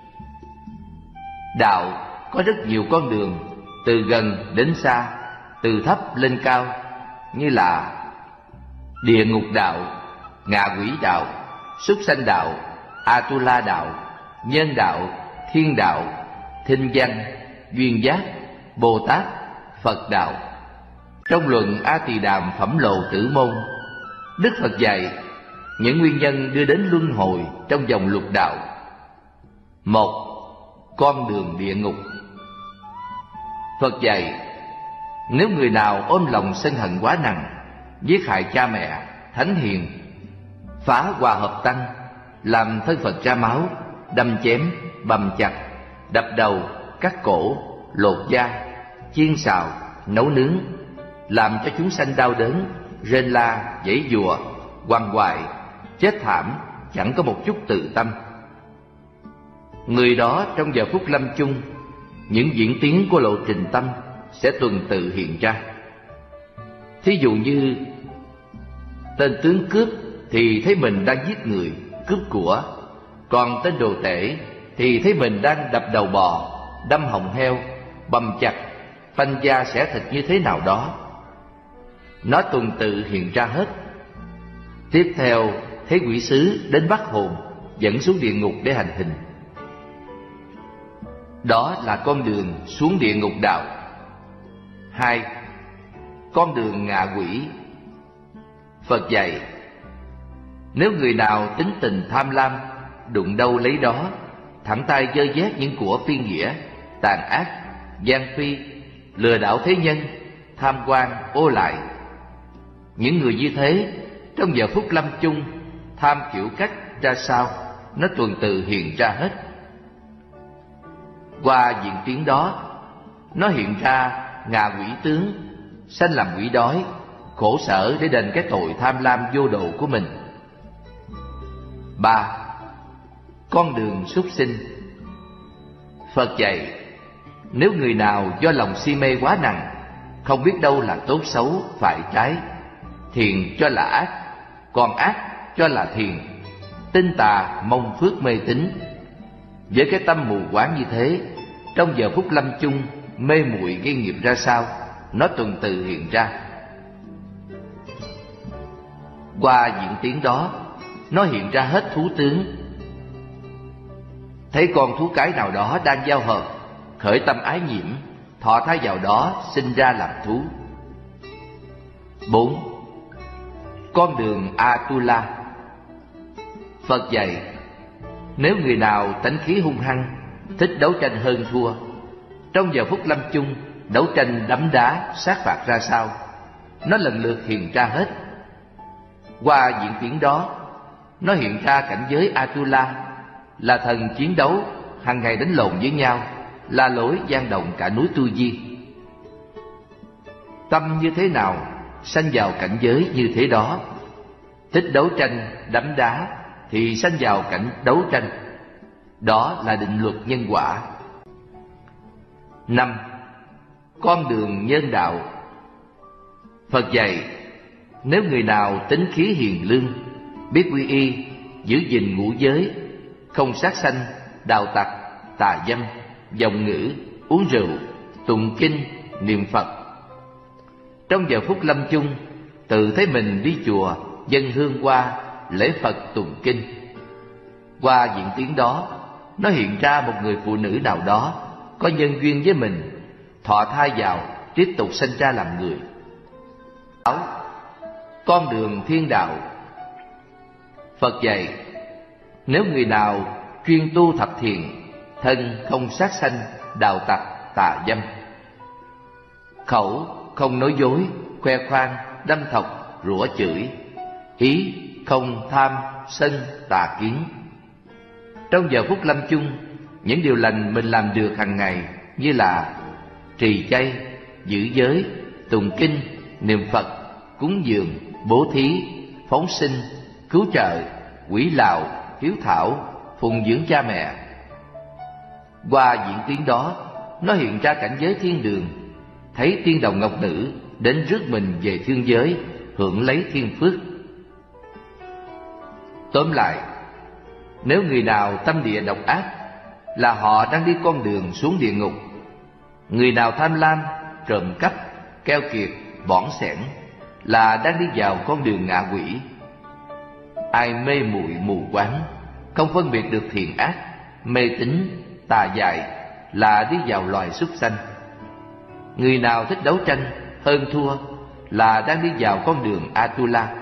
Đạo có rất nhiều con đường, từ gần đến xa, từ thấp lên cao, như là địa ngục đạo, ngạ quỷ đạo, súc sanh đạo, Atula đạo, nhân đạo, thiên đạo, thinh văn, duyên giác, Bồ Tát, Phật đạo. Trong luận A Tỳ Đàm Phẩm Lộ Tử Môn, Đức Phật dạy những nguyên nhân đưa đến luân hồi trong dòng lục đạo. Một, con đường địa ngục. Phật dạy, nếu người nào ôm lòng sân hận quá nặng, giết hại cha mẹ, thánh hiền, phá hòa hợp tăng, làm thân Phật ra máu, đâm chém, bầm chặt, đập đầu, cắt cổ, lột da, chiên xào, nấu nướng, làm cho chúng sanh đau đớn, rên la, giãy giụa, quằn quại, chết thảm, chẳng có một chút tự tâm. Người đó trong giờ phút lâm chung, những diễn tiến của lộ trình tâm sẽ tuần tự hiện ra. Thí dụ như tên tướng cướp thì thấy mình đang giết người, cướp của, còn tên đồ tể thì thấy mình đang đập đầu bò, đâm họng heo, bầm chặt, phanh da xẻ thịt như thế nào đó. Nó tuần tự hiện ra hết. Tiếp theo thấy quỷ sứ đến bắt hồn, dẫn xuống địa ngục để hành hình. Đó là con đường xuống địa ngục đạo. Hai, con đường ngạ quỷ. Phật dạy, nếu người nào tính tình tham lam, đụng đâu lấy đó, thẳng tay dơ vét những của phi nghĩa, tàn ác, gian phi, lừa đảo thế nhân, tham quan, ô lại, những người như thế trong giờ phút lâm chung, tham kiểu cách ra sao, nó tuần tự hiện ra hết. Qua diễn tiến đó, nó hiện ra ngạ quỷ tướng, sanh làm quỷ đói, khổ sở để đền cái tội tham lam vô độ của mình. Ba, con đường súc sinh. Phật dạy, nếu người nào do lòng si mê quá nặng, không biết đâu là tốt xấu, phải trái, thiện cho là ác, còn ác cho là thiện, tinh tà mong phước mê tín, với cái tâm mù quáng như thế, trong giờ phút lâm chung, mê muội gây nghiệp ra sao, nó tuần tự hiện ra. Qua diễn tiến đó, nó hiện ra hết thú tướng. Thấy con thú cái nào đó đang giao hợp, khởi tâm ái nhiễm, thọ thai vào đó, sinh ra làm thú. Bốn, con đường Atula. Phật dạy, nếu người nào tánh khí hung hăng, thích đấu tranh hơn thua, trong giờ phút lâm chung, đấu tranh đấm đá, sát phạt ra sao, nó lần lượt hiện ra hết. Qua diễn tiến đó, nó hiện ra cảnh giới Atula, là thần chiến đấu, hàng ngày đánh lộn với nhau, la lối gian động cả núi Tu Di. Tâm như thế nào, sanh vào cảnh giới như thế đó. Thích đấu tranh, đấm đá, thì sanh vào cảnh đấu tranh. Đó là định luật nhân quả. Năm, con đường nhân đạo. Phật dạy, nếu người nào tính khí hiền lương, biết quy y, giữ gìn ngũ giới, không sát sanh, đào tặc, tà dâm, vọng ngữ, uống rượu, tụng kinh, niệm Phật, trong giờ phút lâm chung, tự thấy mình đi chùa, dâng hương qua, lễ Phật tụng kinh. Qua diễn tiến đó, nó hiện ra một người phụ nữ nào đó có nhân duyên với mình, thọ thai vào, tiếp tục sinh ra làm người. Sáu, con đường thiên đạo. Phật dạy, nếu người nào chuyên tu thập thiện, thân không sát sanh, đào tặc, tà dâm, khẩu không nói dối, khoe khoang, đâm thọc, rủa chửi, ý không tham, sân, tà kiến, trong giờ phút lâm chung, những điều lành mình làm được hàng ngày như là trì chay, giữ giới, tụng kinh, niệm Phật, cúng dường, bố thí, phóng sinh, cứu trợ, quỷ lạo, hiếu thảo, phụng dưỡng cha mẹ. Qua diễn tiến đó, nó hiện ra cảnh giới thiên đường, thấy tiên đồng ngọc nữ đến rước mình về thiên giới, hưởng lấy thiên phước. Tóm lại, nếu người nào tâm địa độc ác là họ đang đi con đường xuống địa ngục. Người nào tham lam, trộm cắp, keo kiệt, bỏn sẻn là đang đi vào con đường ngạ quỷ. Ai mê muội mù quáng, không phân biệt được thiện ác, mê tín, tà dại là đi vào loài súc sanh. Người nào thích đấu tranh, hơn thua là đang đi vào con đường Atula.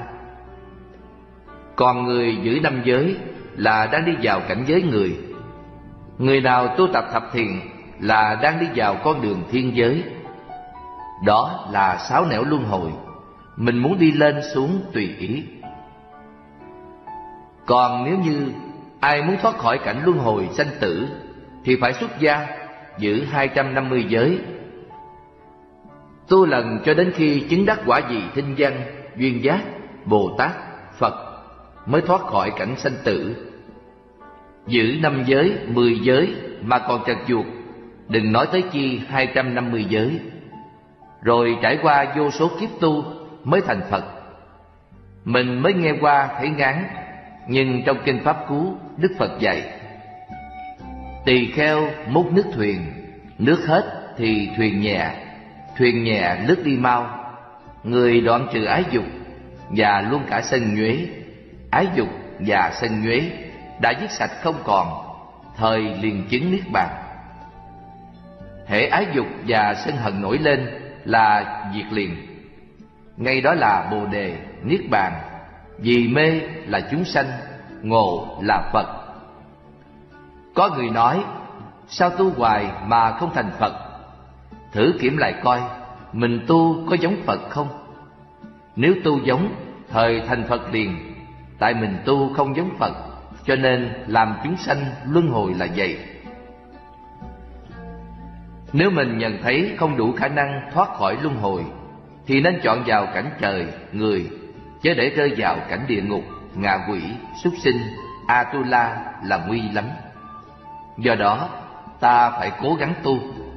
Còn người giữ năm giới là đang đi vào cảnh giới người. Người nào tu tập thập thiện là đang đi vào con đường thiên giới. Đó là sáu nẻo luân hồi, mình muốn đi lên xuống tùy ý. Còn nếu như ai muốn thoát khỏi cảnh luân hồi sanh tử thì phải xuất gia, giữ hai trăm năm mươi giới, tu lần cho đến khi chứng đắc quả vị thinh văn, duyên giác, Bồ Tát, Phật mới thoát khỏi cảnh sanh tử. Giữ năm giới, mười giới mà còn trật chuột, đừng nói tới chi hai trăm năm mươi giới. Rồi trải qua vô số kiếp tu mới thành Phật. Mình mới nghe qua thấy ngán, nhưng trong kinh Pháp Cú, Đức Phật dạy: tỳ kheo múc nước thuyền, nước hết thì thuyền nhẹ, thuyền nhẹ lướt đi mau. Người đoạn trừ ái dục và luôn cả sân nhuế, ái dục và sân nhuế đã dứt sạch không còn, thời liền chứng niết bàn. Hễ ái dục và sân hận nổi lên là diệt liền, ngay đó là Bồ đề, niết bàn. Vì mê là chúng sanh, ngộ là Phật. Có người nói: sao tu hoài mà không thành Phật? Thử kiểm lại coi, mình tu có giống Phật không? Nếu tu giống, thời thành Phật liền. Tại mình tu không giống Phật, cho nên làm chúng sanh luân hồi là vậy. Nếu mình nhận thấy không đủ khả năng thoát khỏi luân hồi thì nên chọn vào cảnh trời, người, chớ để rơi vào cảnh địa ngục, ngạ quỷ, súc sinh, Atula là nguy lắm. Do đó ta phải cố gắng tu.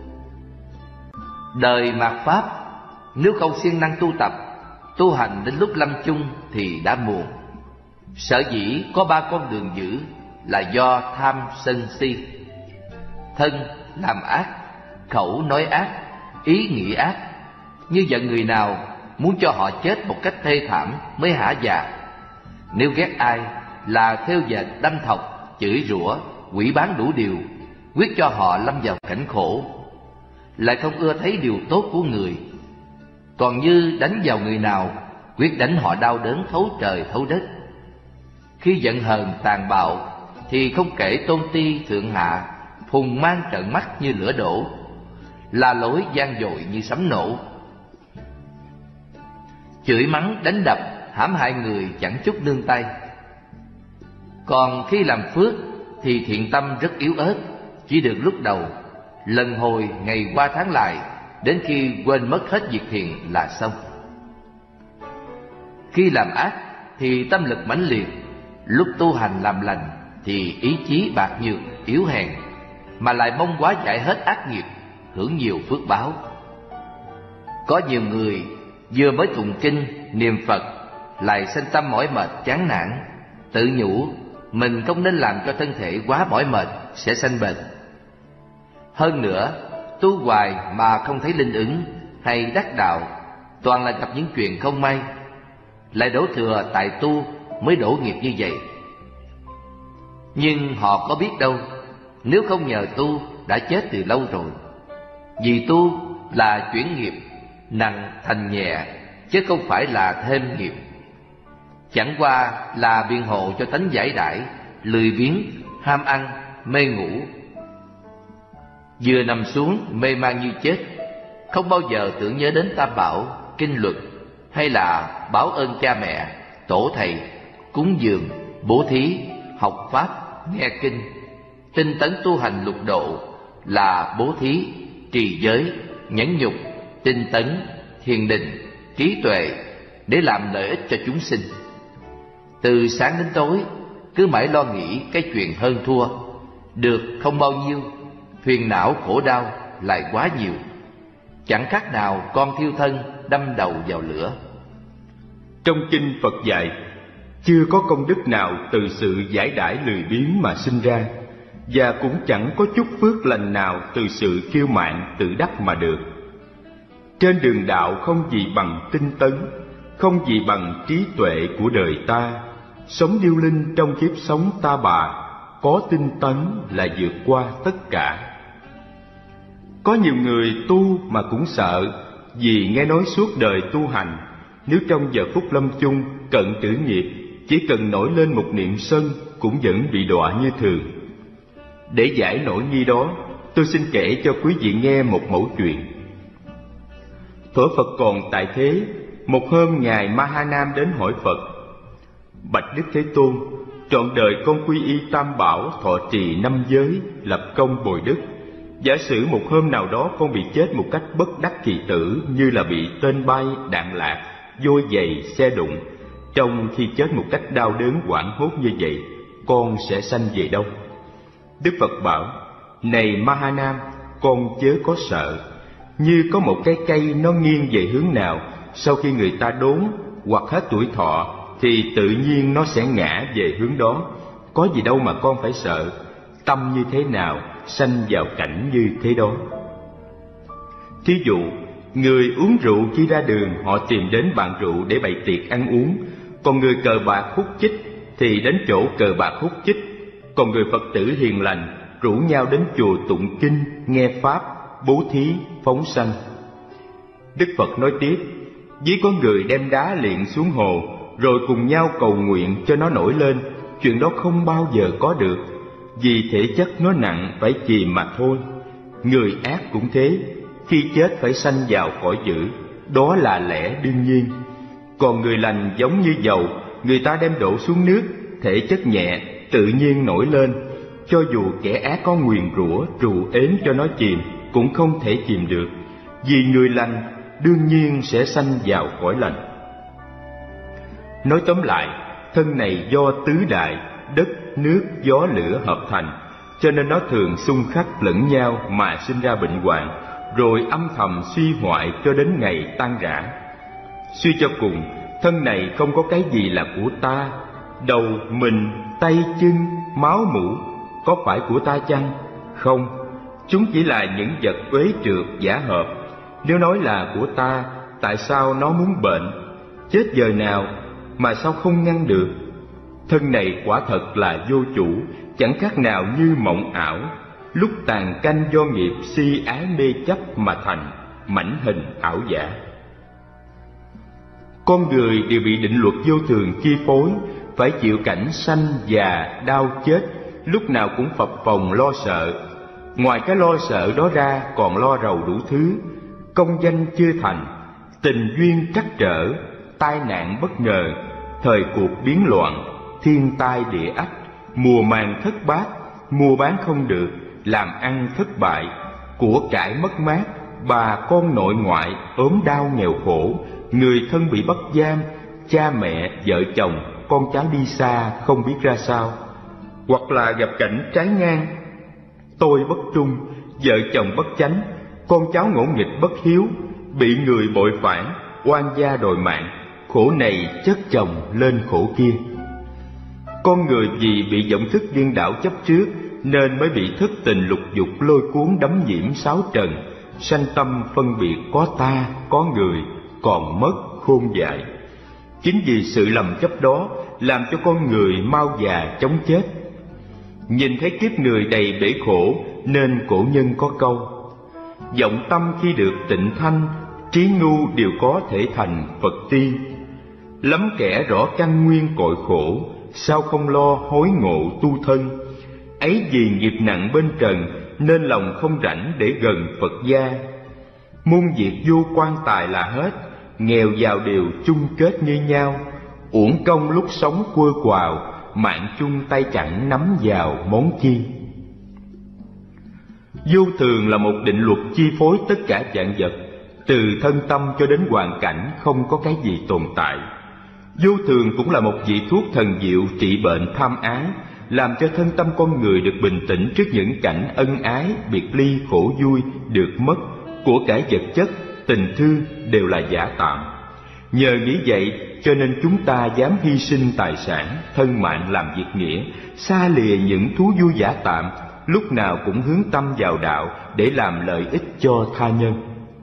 Đời mạt Pháp, nếu không siêng năng tu tập, tu hành đến lúc lâm chung thì đã muộn. Sở dĩ có ba con đường giữ là do tham sân si. Thân làm ác, khẩu nói ác, ý nghĩ ác. Như giận người nào, muốn cho họ chết một cách thê thảm mới hả dạ. Nếu ghét ai là theo dệt đâm thọc, chửi rủa, quỷ bán đủ điều, quyết cho họ lâm vào cảnh khổ. Lại không ưa thấy điều tốt của người. Còn như đánh vào người nào, quyết đánh họ đau đớn thấu trời thấu đất. Khi giận hờn tàn bạo thì không kể tôn ti thượng hạ, phùng mang trợn mắt như lửa đổ, la lối gian dội như sấm nổ. Chửi mắng đánh đập hãm hại người chẳng chút nương tay. Còn khi làm phước thì thiện tâm rất yếu ớt, chỉ được lúc đầu, lần hồi ngày qua tháng lại, đến khi quên mất hết việc thiện là xong. Khi làm ác thì tâm lực mãnh liệt, lúc tu hành làm lành thì ý chí bạc nhược, yếu hèn, mà lại mong quá giải hết ác nghiệp, hưởng nhiều phước báo. Có nhiều người vừa mới tụng kinh, niệm Phật, lại sanh tâm mỏi mệt, chán nản, tự nhủ mình không nên làm cho thân thể quá mỏi mệt, sẽ sanh bệnh. Hơn nữa, tu hoài mà không thấy linh ứng hay đắc đạo, toàn là gặp những chuyện không may, lại đổ thừa tại tu mới đổ nghiệp như vậy. Nhưng họ có biết đâu, nếu không nhờ tu đã chết từ lâu rồi. Vì tu là chuyển nghiệp, nặng thành nhẹ, chứ không phải là thêm nghiệp. Chẳng qua là biện hộ cho tánh giải đãi, lười biếng, ham ăn, mê ngủ. Vừa nằm xuống mê man như chết, không bao giờ tưởng nhớ đến Tam Bảo, kinh luật, hay là báo ơn cha mẹ, tổ thầy, cúng dường, bố thí, học pháp, nghe kinh, tinh tấn tu hành lục độ là bố thí, trì giới, nhẫn nhục, tinh tấn, thiền định, trí tuệ để làm lợi ích cho chúng sinh. Từ sáng đến tối cứ mãi lo nghĩ cái chuyện hơn thua, được không bao nhiêu, phiền não khổ đau lại quá nhiều, chẳng khác nào con thiêu thân đâm đầu vào lửa. Trong kinh Phật dạy, chưa có công đức nào từ sự giải đãi lười biếng mà sinh ra, và cũng chẳng có chút phước lành nào từ sự kiêu mạn tự đắc mà được. Trên đường đạo không gì bằng tinh tấn, không gì bằng trí tuệ của đời ta. Sống điêu linh trong kiếp sống ta bà, có tinh tấn là vượt qua tất cả. Có nhiều người tu mà cũng sợ, vì nghe nói suốt đời tu hành, nếu trong giờ phút lâm chung cận tử nghiệp, chỉ cần nổi lên một niệm sân cũng vẫn bị đọa như thường. Để giải nỗi nghi đó, tôi xin kể cho quý vị nghe một mẩu chuyện. Thuở Phật còn tại thế, một hôm Ngài Mahanam đến hỏi Phật: Bạch Đức Thế Tôn, trọn đời con quy y Tam Bảo, thọ trì năm giới, lập công bồi đức. Giả sử một hôm nào đó con bị chết một cách bất đắc kỳ tử, như là bị tên bay, đạn lạc, vôi giày, xe đụng. Trong khi chết một cách đau đớn hoảng hốt như vậy, con sẽ sanh về đâu? Đức Phật bảo: Này Mahanam, con chớ có sợ. Như có một cái cây nó nghiêng về hướng nào, sau khi người ta đốn hoặc hết tuổi thọ, thì tự nhiên nó sẽ ngã về hướng đó. Có gì đâu mà con phải sợ. Tâm như thế nào, sanh vào cảnh như thế đó. Thí dụ, người uống rượu khi ra đường, họ tìm đến bàn rượu để bày tiệc ăn uống. Còn người cờ bạc hút chích thì đến chỗ cờ bạc hút chích. Còn người Phật tử hiền lành rủ nhau đến chùa tụng kinh, nghe pháp, bố thí, phóng sanh. Đức Phật nói tiếp: Ví có người đem đá liệng xuống hồ, rồi cùng nhau cầu nguyện cho nó nổi lên. Chuyện đó không bao giờ có được, vì thể chất nó nặng, phải chìm mà thôi. Người ác cũng thế, khi chết phải sanh vào cõi dữ, đó là lẽ đương nhiên. Còn người lành giống như dầu, người ta đem đổ xuống nước, thể chất nhẹ, tự nhiên nổi lên. Cho dù kẻ ác có nguyền rủa, trù ếm cho nó chìm, cũng không thể chìm được, vì người lành đương nhiên sẽ sanh vào cõi lành. Nói tóm lại, thân này do tứ đại, đất, nước, gió, lửa hợp thành, cho nên nó thường xung khắc lẫn nhau mà sinh ra bệnh hoạn, rồi âm thầm suy hoại cho đến ngày tan rã. Suy cho cùng, thân này không có cái gì là của ta. Đầu, mình, tay, chân, máu, mũ có phải của ta chăng? Không, chúng chỉ là những vật uế trượt giả hợp. Nếu nói là của ta, tại sao nó muốn bệnh? Chết giờ nào mà sao không ngăn được? Thân này quả thật là vô chủ, chẳng khác nào như mộng ảo, lúc tàn canh do nghiệp si ái mê chấp mà thành, mảnh hình ảo giả. Con người đều bị định luật vô thường chi phối, phải chịu cảnh sanh già đau chết, lúc nào cũng phập phồng lo sợ. Ngoài cái lo sợ đó ra còn lo rầu đủ thứ: công danh chưa thành, tình duyên trắc trở, tai nạn bất ngờ, thời cuộc biến loạn, thiên tai địa ách, mùa màng thất bát, mua bán không được, làm ăn thất bại, của cải mất mát, bà con nội ngoại ốm đau nghèo khổ, người thân bị bắt giam, cha mẹ, vợ chồng, con cháu đi xa không biết ra sao. Hoặc là gặp cảnh trái ngang, tôi bất trung, vợ chồng bất chánh, con cháu ngỗ nghịch bất hiếu, bị người bội phản, oan gia đòi mạng, khổ này chất chồng lên khổ kia. Con người vì bị vọng thức điên đảo chấp trước, nên mới bị thất tình lục dục lôi cuốn đắm nhiễm sáu trần, sanh tâm phân biệt có ta, có người, còn mất khôn dại. Chính vì sự lầm chấp đó làm cho con người mau già chóng chết. Nhìn thấy kiếp người đầy bể khổ, nên cổ nhân có câu: vọng tâm khi được tịnh thanh, trí ngu đều có thể thành Phật tiên. Lắm kẻ rõ căn nguyên cội khổ, sao không lo hối ngộ tu thân. Ấy vì nghiệp nặng bên trần, nên lòng không rảnh để gần Phật gia. Muôn việc vô quan tài là hết, nghèo giàu đều chung kết như nhau. Uổng công lúc sống quơ quào, mạng chung tay chẳng nắm vào món chi. Vô thường là một định luật chi phối tất cả vạn vật, từ thân tâm cho đến hoàn cảnh không có cái gì tồn tại. Vô thường cũng là một vị thuốc thần diệu trị bệnh tham ái, làm cho thân tâm con người được bình tĩnh trước những cảnh ân ái, biệt ly, khổ vui, được mất, của cải vật chất, tình thương đều là giả tạm. Nhờ nghĩ vậy cho nên chúng ta dám hy sinh tài sản, thân mạng làm việc nghĩa, xa lìa những thú vui giả tạm, lúc nào cũng hướng tâm vào đạo để làm lợi ích cho tha nhân.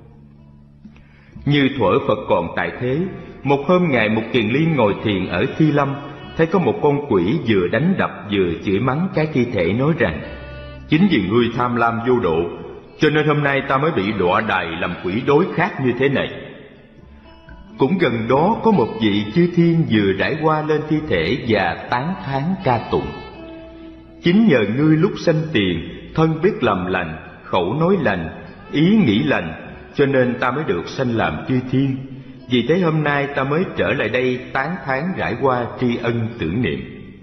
Như thuở Phật còn tại thế, một hôm Ngài Mục Kiền Liên ngồi thiền ở Thi Lâm, thấy có một con quỷ vừa đánh đập vừa chửi mắng cái thi thể, nói rằng: chính vì ngươi tham lam vô độ, cho nên hôm nay ta mới bị đọa đày làm quỷ đối khác như thế này. Cũng gần đó có một vị chư thiên vừa trải qua lên thi thể và tán thán ca tụng: chính nhờ ngươi lúc sanh tiền, thân biết làm lành, khẩu nói lành, ý nghĩ lành, cho nên ta mới được sanh làm chư thiên. Vì thế hôm nay ta mới trở lại đây tán thán rải qua tri ân tưởng niệm.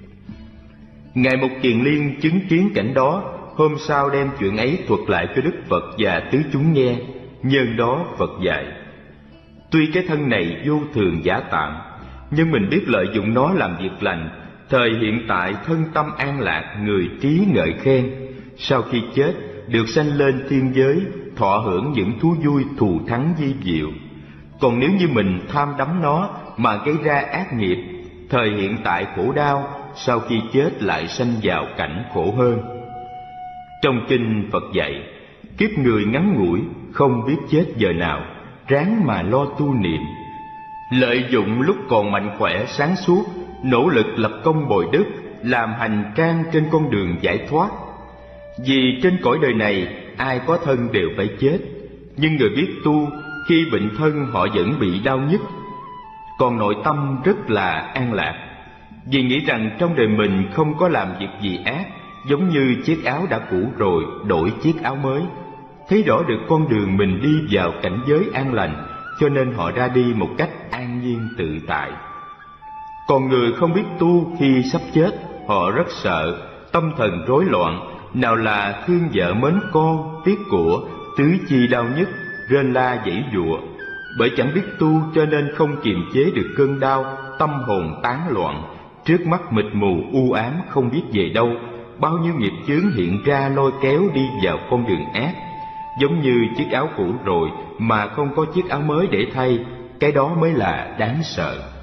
Ngài Mục Kiền Liên chứng kiến cảnh đó, hôm sau đem chuyện ấy thuật lại cho Đức Phật và tứ chúng nghe. Nhân đó Phật dạy: tuy cái thân này vô thường giả tạm, nhưng mình biết lợi dụng nó làm việc lành, thời hiện tại thân tâm an lạc, người trí ngợi khen, sau khi chết được sanh lên thiên giới, thọ hưởng những thú vui thù thắng vi diệu. Còn nếu như mình tham đắm nó mà gây ra ác nghiệp, thời hiện tại khổ đau, sau khi chết lại sanh vào cảnh khổ hơn. Trong kinh Phật dạy, kiếp người ngắn ngủi, không biết chết giờ nào, ráng mà lo tu niệm. Lợi dụng lúc còn mạnh khỏe sáng suốt, nỗ lực lập công bồi đức, làm hành trang trên con đường giải thoát. Vì trên cõi đời này, ai có thân đều phải chết, nhưng người biết tu, khi bệnh thân họ vẫn bị đau nhức, còn nội tâm rất là an lạc. Vì nghĩ rằng trong đời mình không có làm việc gì ác, giống như chiếc áo đã cũ rồi đổi chiếc áo mới, thấy rõ được con đường mình đi vào cảnh giới an lành, cho nên họ ra đi một cách an nhiên tự tại. Còn người không biết tu, khi sắp chết họ rất sợ, tâm thần rối loạn, nào là thương vợ mến con, tiếc của, tứ chi đau nhức, rên la giãy giụa. Bởi chẳng biết tu cho nên không kiềm chế được cơn đau, tâm hồn tán loạn, trước mắt mịt mù u ám không biết về đâu, bao nhiêu nghiệp chướng hiện ra lôi kéo đi vào con đường ác. Giống như chiếc áo cũ rồi mà không có chiếc áo mới để thay, cái đó mới là đáng sợ.